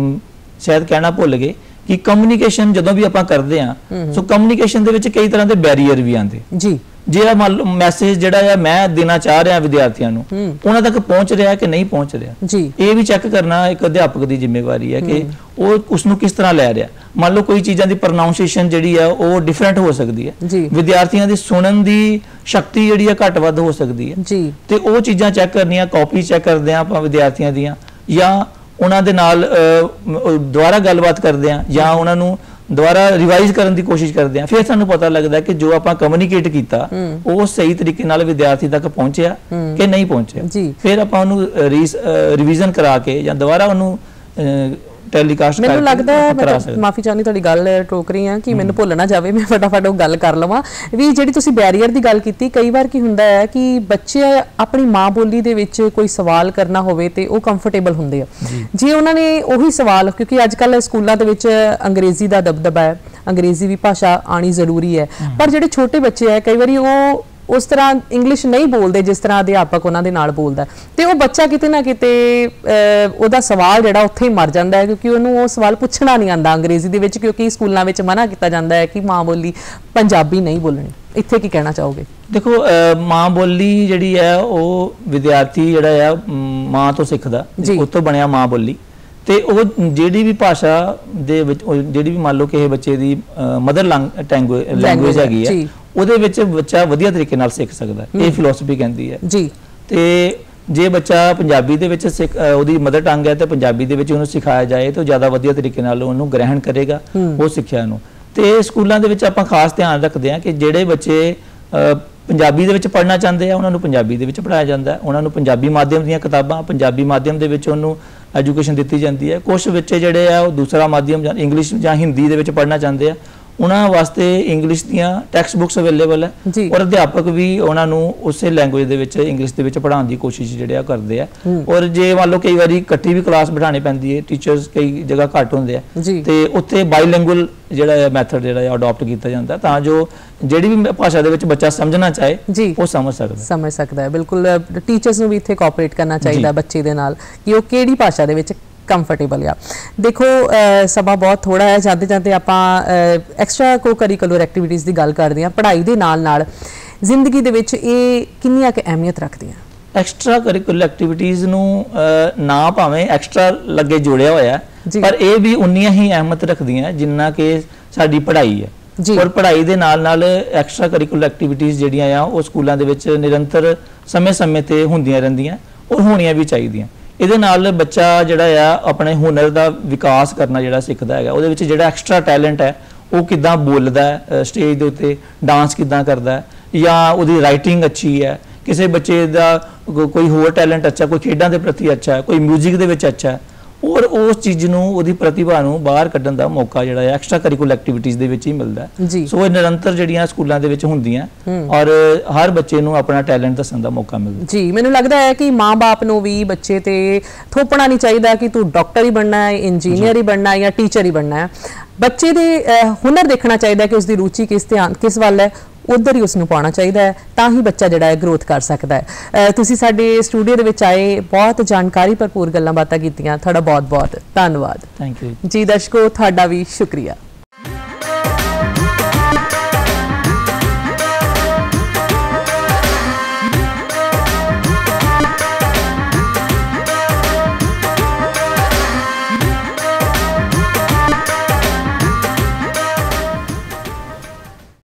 ਸ਼ਾਇਦ ਕਹਿਣਾ ਭੁੱਲ ਗਏ ਕਿ ਕਮਿਊਨੀਕੇਸ਼ਨ ਜਦੋਂ ਵੀ ਆਪਾਂ ਕਰਦੇ ਆ ਸੋ ਕਮਿਊਨੀਕੇਸ਼ਨ ਦੇ ਵਿੱਚ ਕਈ ਤਰ੍ਹਾਂ ਦੇ ਬੈਰੀਅਰ ਵੀ ਆਉਂਦੇ ਜੀ। ਜੇ ਮੰਨ ਲਓ ਮੈਸੇਜ ਜਿਹੜਾ ਆ ਮੈਂ ਦੇਣਾ ਚਾਹ ਰਿਹਾ ਵਿਦਿਆਰਥੀਆਂ ਨੂੰ ਉਹਨਾਂ ਤੱਕ ਪਹੁੰਚ ਰਿਹਾ ਕਿ ਨਹੀਂ ਪਹੁੰਚ ਰਿਹਾ ਜੀ, ਇਹ ਵੀ ਚੈੱਕ ਕਰਨਾ ਇੱਕ ਅਧਿਆਪਕ ਦੀ ਜ਼ਿੰਮੇਵਾਰੀ ਹੈ ਕਿ ਉਹ ਉਸ ਨੂੰ ਕਿਸ ਤਰ੍ਹਾਂ ਲੈ ਰਿਹਾ। ਮੰਨ ਲਓ ਕੋਈ ਚੀਜ਼ਾਂ ਦੀ ਪ੍ਰੋਨਾਂਸੀਏਸ਼ਨ ਜਿਹੜੀ ਆ ਉਹ ਡਿਫਰੈਂਟ ਹੋ ਸਕਦੀ ਹੈ, ਵਿਦਿਆਰਥੀਆਂ ਦੀ ਸੁਣਨ ਦੀ ਸ਼ਕਤੀ ਜਿਹੜੀ ਆ ਘੱਟ ਵੱਧ ਹੋ ਸਕਦੀ ਹੈ ਜੀ, ਤੇ ਉਹ ਚੀਜ਼ਾਂ ਚੈੱਕ ਕਰਨੀਆਂ, ਕਾਪੀ ਚੈੱਕ ਕਰਦੇ ਆ ਆਪਾਂ ਵਿਦਿਆਰਥੀਆਂ ਦੀਆਂ, ਜਾਂ ਉਹਨਾਂ ਦੇ ਨਾਲ ਦੁਬਾਰਾ ਗੱਲਬਾਤ ਕਰਦੇ ਆ, ਜਾਂ ਉਹਨਾਂ ਨੂੰ ਦੁਬਾਰਾ ਰਿਵਾਈਜ਼ ਕਰਨ ਦੀ ਕੋਸ਼ਿਸ਼ ਕਰਦੇ ਆ, ਫਿਰ ਸਾਨੂੰ ਪਤਾ ਲੱਗਦਾ ਕਿ ਜੋ ਆਪਾਂ ਕਮਿਊਨੀਕੇਟ ਕੀਤਾ ਉਹ ਸਹੀ ਤਰੀਕੇ ਨਾਲ ਵਿਦਿਆਰਥੀ ਤੱਕ ਪਹੁੰਚਿਆ ਕਿ ਨਹੀਂ ਪਹੁੰਚਿਆ। ਫਿਰ ਆਪਾਂ ਉਹਨੂੰ ਰਿਵੀਜ਼ਨ ਕਰਾ ਕੇ ਜਾਂ ਦੁਬਾਰਾ ਉਹਨੂੰ ਟੈਲੀਕਾਸਟ ਮੈਨੂੰ ਲੱਗਦਾ ਹੈ, ਮੈਂ ਮਾਫੀ ਚਾਹਨੀ ਤੁਹਾਡੀ ਗੱਲ ਟੋਕ ਰਹੀ ਹਾਂ ਕਿ ਮੈਨੂੰ ਭੁੱਲ ਨਾ ਜਾਵੇ, ਮੈਂ ਫਟਾਫਟ ਉਹ ਗੱਲ ਕਰ ਲਵਾਂ ਵੀ ਜਿਹੜੀ ਤੁਸੀਂ ਬੈਰੀਅਰ ਦੀ ਗੱਲ ਕੀਤੀ। ਕਈ ਵਾਰ ਕੀ ਹੁੰਦਾ ਹੈ ਕਿ ਬੱਚੇ ਆਪਣੀ ਮਾਂ ਬੋਲੀ ਦੇ ਵਿੱਚ ਕੋਈ ਸਵਾਲ ਕਰਨਾ ਹੋਵੇ ਤੇ ਉਹ ਕੰਫਰਟੇਬਲ ਹੁੰਦੇ ਆ, ਜੇ ਉਹਨਾਂ ਨੇ ਉਹੀ ਸਵਾਲ, ਕਿਉਂਕਿ ਅੱਜ ਕੱਲ੍ਹ ਸਕੂਲਾਂ ਦੇ ਵਿੱਚ ਅੰਗਰੇਜ਼ੀ ਦਾ ਦਬਦਬਾ ਹੈ, ਅੰਗਰੇਜ਼ੀ ਵੀ ਭਾਸ਼ਾ ਆਣੀ ਜ਼ਰੂਰੀ ਹੈ, ਪਰ ਜਿਹੜੇ ਛੋਟੇ ਬੱਚੇ ਹੈ ਕਈ ਵਾਰੀ ਉਹ ਉਸ ਤਰ੍ਹਾਂ ਇੰਗਲਿਸ਼ ਨਹੀਂ ਬੋਲਦੇ ਜਿਸ ਤਰ੍ਹਾਂ ਅਧਿਆਪਕ ਉਹਨਾਂ ਦੇ ਨਾਲ ਬੋਲਦਾ, ਤੇ ਉਹ ਬੱਚਾ ਕਿਤੇ ਨਾ ਕਿਤੇ ਉਹਦਾ ਸਵਾਲ ਜਿਹੜਾ ਉੱਥੇ ਹੀ ਮਰ ਜਾਂਦਾ ਹੈ, ਕਿਉਂਕਿ ਉਹਨੂੰ ਉਹ ਸਵਾਲ ਪੁੱਛਣਾ ਨਹੀਂ ਆਉਂਦਾ ਅੰਗਰੇਜ਼ੀ ਦੇ ਵਿੱਚ, ਕਿਉਂਕਿ ਸਕੂਲਾਂ ਵਿੱਚ ਮਨਾ ਕੀਤਾ ਜਾਂਦਾ ਹੈ ਕਿ ਮਾਂ ਬੋਲੀ ਪੰਜਾਬੀ ਨਹੀਂ ਬੋਲਣੀ। ਇੱਥੇ ਕੀ ਕਹਿਣਾ ਚਾਹੋਗੇ? ਦੇਖੋ, ਮਾਂ ਬੋਲੀ ਜਿਹੜੀ ਹੈ ਉਹ ਵਿਦਿਆਰਥੀ ਜਿਹੜਾ ਆ ਮਾਂ ਤੋਂ ਸਿੱਖਦਾ, ਉਸ ਤੋਂ ਬਣਿਆ ਮਾਂ ਬੋਲੀ, ਤੇ ਉਹ ਜਿਹੜੀ ਵੀ ਭਾਸ਼ਾ ਦੇ ਵਿੱਚ ਜਿਹੜੀ ਵੀ ਮੰਨ ਲਓ ਕਿ ਇਹ ਬੱਚੇ ਦੀ ਮਦਰ ਲੈਂਗੁਏਜ ਹੈਗੀ ਹੈ ਉਹਦੇ ਵਿੱਚ ਬੱਚਾ ਵਧੀਆ ਤਰੀਕੇ ਨਾਲ ਸਿੱਖ ਸਕਦਾ, ਇਹ ਫਿਲਾਸਫੀ ਕਹਿੰਦੀ ਹੈ ਜੀ। ਤੇ ਜੇ ਬੱਚਾ ਪੰਜਾਬੀ ਦੇ ਵਿੱਚ ਸਿੱਖ ਉਹਦੀ ਮਦਰ ਟੰਗ ਹੈ ਤੇ ਪੰਜਾਬੀ ਦੇ ਵਿੱਚ ਉਹਨੂੰ ਸਿਖਾਇਆ ਜਾਏ ਤਾਂ ਜ਼ਿਆਦਾ ਵਧੀਆ ਤਰੀਕੇ ਨਾਲ ਉਹਨੂੰ ਗ੍ਰਹਿਣ ਕਰੇਗਾ ਉਹ ਸਿੱਖਿਆ ਨੂੰ। ਤੇ ਸਕੂਲਾਂ ਦੇ ਵਿੱਚ ਆਪਾਂ ਖਾਸ ਧਿਆਨ ਰੱਖਦੇ ਹਾਂ ਕਿ ਜਿਹੜੇ ਬੱਚੇ ਪੰਜਾਬੀ ਦੇ ਵਿੱਚ ਪੜ੍ਹਨਾ ਚਾਹੁੰਦੇ ਆ ਉਹਨਾਂ ਨੂੰ ਪੰਜਾਬੀ ਦੇ ਵਿੱਚ ਪੜ੍ਹਾਇਆ ਜਾਂਦਾ, ਉਹਨਾਂ ਨੂੰ ਪੰਜਾਬੀ ਮਾਧਿਅਮ ਦੀਆਂ ਕਿਤਾਬਾਂ ਪੰਜਾਬੀ ਮਾਧਿਅਮ ਦੇ ਵਿੱਚ ਉਹਨੂੰ ਐਜੂਕੇਸ਼ਨ ਦਿੱਤੀ ਜਾਂਦੀ ਹੈ। ਕੁਝ ਬੱਚੇ ਜਿਹੜੇ ਆ ਉਹ ਦੂਸਰਾ ਮਾਧਿਅਮ ਜਾਂ ਇੰਗਲਿਸ਼ ਜਾਂ ਹਿੰਦੀ ਦੇ ਵਿੱਚ ਪੜ੍ਹਨਾ ਚਾਹੁੰਦੇ ਆ, ਉਹਨਾਂ ਵਾਸਤੇ ਇੰਗਲਿਸ਼ ਦੀਆਂ ਟੈਕਸਟ ਬੁੱਕਸ ਅਵੇਲੇਬਲ ਹੈ, ਔਰ ਅਧਿਆਪਕ ਵੀ ਉਹਨਾਂ ਨੂੰ ਉਸੇ ਲੈਂਗੁਏਜ ਦੇ ਵਿੱਚ ਇੰਗਲਿਸ਼ ਦੇ ਵਿੱਚ ਪੜ੍ਹਾਉਣ ਦੀ ਕੋਸ਼ਿਸ਼ ਜਿਹੜੇ ਆ ਕਰਦੇ ਆ। ਔਰ ਜੇ ਮੰਨ ਲਓ ਕਈ ਵਾਰੀ ਇਕੱਠੀ ਵੀ ਕਲਾਸ ਬਿਠਾਣੀ ਪੈਂਦੀ ਹੈ, ਟੀਚਰਸ ਕਈ ਜਗ੍ਹਾ ਘੱਟ ਹੁੰਦੇ ਆ, ਤੇ ਉੱਥੇ ਬਾਈਲਿੰਗੁਅਲ ਜਿਹੜਾ ਮੈਥਡ ਜਿਹੜਾ ਅਡਾਪਟ ਕੀਤਾ ਜਾਂਦਾ ਤਾਂ ਜੋ ਜਿਹੜੀ ਵੀ ਭਾਸ਼ਾ ਦੇ ਵਿੱਚ ਬੱਚਾ ਸਮਝਣਾ ਚਾਹੇ ਉਹ ਸਮਝ ਸਕਦਾ ਸਮਝ ਸਕਦਾ ਹੈ। ਬਿਲਕੁਲ, ਟੀਚਰਸ ਨੂੰ ਵੀ ਇੱਥੇ ਕੋਆਪਰੇਟ ਕਰਨਾ ਚਾਹੀਦਾ ਬੱਚੇ ਦੇ ਨਾਲ ਕਿ ਉਹ ਕਿਹੜੀ ਭਾਸ਼ਾ ਦੇ ਵਿੱਚ ਕੰਫਰਟੇਬਲ ਆ। ਦੇਖੋ, ਸਮਾਂ ਬਹੁਤ ਥੋੜਾ ਹੈ, ਜਾਂਦੇ ਜਾਂਦੇ ਆਪਾਂ ਐਕਸਟਰਾ ਕੋ ਕਰਿਕੂਲਰ ਐਕਟੀਵਿਟੀਜ਼ ਦੀ ਗੱਲ ਕਰਦੇ ਹਾਂ। ਪੜ੍ਹਾਈ ਦੇ ਨਾਲ ਨਾਲ ਜ਼ਿੰਦਗੀ ਦੇ ਵਿੱਚ ਇਹ ਕਿੰਨੀਆਂ ਕੁ ਅਹਿਮੀਅਤ ਰੱਖਦੀਆਂ? ਐਕਸਟਰਾ ਕਰਿਕੂਲਰ ਐਕਟੀਵਿਟੀਜ਼ ਨੂੰ ਨਾ ਭਾਵੇਂ ਐਕਸਟਰਾ ਲੱਗੇ ਜੋੜਿਆ ਹੋਇਆ, ਪਰ ਇਹ ਵੀ ਉਨੀਆਂ ਹੀ ਅਹਿਮੀਅਤ ਰੱਖਦੀਆਂ ਜਿੰਨਾ ਕਿ ਸਾਡੀ ਪੜ੍ਹਾਈ ਹੈ। ਔਰ ਪੜ੍ਹਾਈ ਦੇ ਨਾਲ ਨਾਲ ਐਕਸਟਰਾ ਕਰਿਕੂਲਰ ਐਕਟੀਵਿਟੀਜ਼ ਜਿਹੜੀਆਂ ਆ ਉਹ ਸਕੂਲਾਂ ਦੇ ਵਿੱਚ ਨਿਰੰਤਰ ਸਮੇਂ ਸਮੇਂ ਤੇ ਹੁੰਦੀਆਂ ਰਹਿੰਦੀਆਂ ਔਰ ਹੋਣੀਆਂ ਵੀ ਚਾਹੀਦੀਆਂ। ਇਹਦੇ ਨਾਲ ਬੱਚਾ ਜਿਹੜਾ ਆ ਆਪਣੇ ਹੁਨਰ ਦਾ ਵਿਕਾਸ ਕਰਨਾ ਜਿਹੜਾ ਸਿੱਖਦਾ ਹੈਗਾ, ਉਹਦੇ ਵਿੱਚ ਜਿਹੜਾ ਐਕਸਟਰਾ ਟੈਲੈਂਟ ਹੈ ਉਹ ਕਿੱਦਾਂ ਬੋਲਦਾ ਹੈ ਸਟੇਜ ਦੇ ਉੱਤੇ, ਡਾਂਸ ਕਿੱਦਾਂ ਕਰਦਾ ਹੈ, ਜਾਂ ਉਹਦੀ ਰਾਈਟਿੰਗ ਅੱਛੀ ਹੈ, ਕਿਸੇ ਬੱਚੇ ਦਾ ਕੋਈ ਹੋਰ ਟੈਲੈਂਟ ਅੱਛਾ, ਕੋਈ ਖੇਡਾਂ ਦੇ ਪ੍ਰਤੀ ਅੱਛਾ ਹੈ, ਕੋਈ ਮਿਊਜ਼ਿਕ ਦੇ ਵਿੱਚ ਅੱਛਾ ਹੈ, ਔਰ ਉਸ ਚੀਜ਼ ਨੂੰ ਉਹਦੀ ਪ੍ਰਤਿਭਾ ਨੂੰ ਬਾਹਰ ਕੱਢਣ ਦਾ ਮੌਕਾ ਜਿਹੜਾ ਹੈ ਐਕਸਟਰਾ ਕਰਿਕੂਲਰ ਐਕਟੀਵਿਟੀਜ਼ ਦੇ ਵਿੱਚ ਹੀ ਮਿਲਦਾ ਹੈ। ਸੋ ਇਹ ਨਿਰੰਤਰ ਜਿਹੜੀਆਂ ਸਕੂਲਾਂ ਦੇ ਵਿੱਚ ਹੁੰਦੀਆਂ ਔਰ ਹਰ ਬੱਚੇ ਨੂੰ ਆਪਣਾ ਟੈਲੈਂਟ ਦੱਸਣ ਦਾ ਮੌਕਾ ਮਿਲਦਾ ਜੀ। ਮੈਨੂੰ ਲੱਗਦਾ ਹੈ ਕਿ ਮਾਂ-ਬਾਪ ਨੂੰ ਵੀ ਬੱਚੇ ਤੇ ਥੋਪਣਾ ਨਹੀਂ ਚਾਹੀਦਾ ਕਿ ਤੂੰ ਡਾਕਟਰ ਹੀ ਬਣਨਾ ਹੈ, ਇੰਜੀਨੀਅਰ ਹੀ ਬਣਨਾ ਹੈ ਜਾਂ ਟੀਚਰ ਹੀ ਬਣਨਾ ਹੈ। ਬੱਚੇ ਦੇ ਹੁਨਰ ਦੇਖਣਾ ਚਾਹੀਦਾ ਕਿ ਉਸਦੀ ਰੁਚੀ ਕਿਸ ਧਿਆਨ ਕਿਸ ਵੱਲ ਹੈ, ਉਧਰ ਹੀ ਉਸਨੂੰ ਪਾਉਣਾ ਚਾਹੀਦਾ ਹੈ, ਤਾਂ ਹੀ ਬੱਚਾ ਜਿਹੜਾ ਹੈ ਗਰੋਥ ਕਰ ਸਕਦਾ ਹੈ। ਤੁਸੀਂ ਸਾਡੇ ਸਟੂਡੀਓ ਦੇ ਵਿੱਚ ਆਏ, ਬਹੁਤ ਜਾਣਕਾਰੀ ਭਰਪੂਰ ਗੱਲਾਂ ਬਾਤਾਂ ਕੀਤੀਆਂ, ਤੁਹਾਡਾ ਬਹੁਤ ਬਹੁਤ ਧੰਨਵਾਦ। ਥੈਂਕ ਯੂ ਜੀ। ਦਰਸ਼ਕੋ, ਤੁਹਾਡਾ ਵੀ ਸ਼ੁਕਰੀਆ।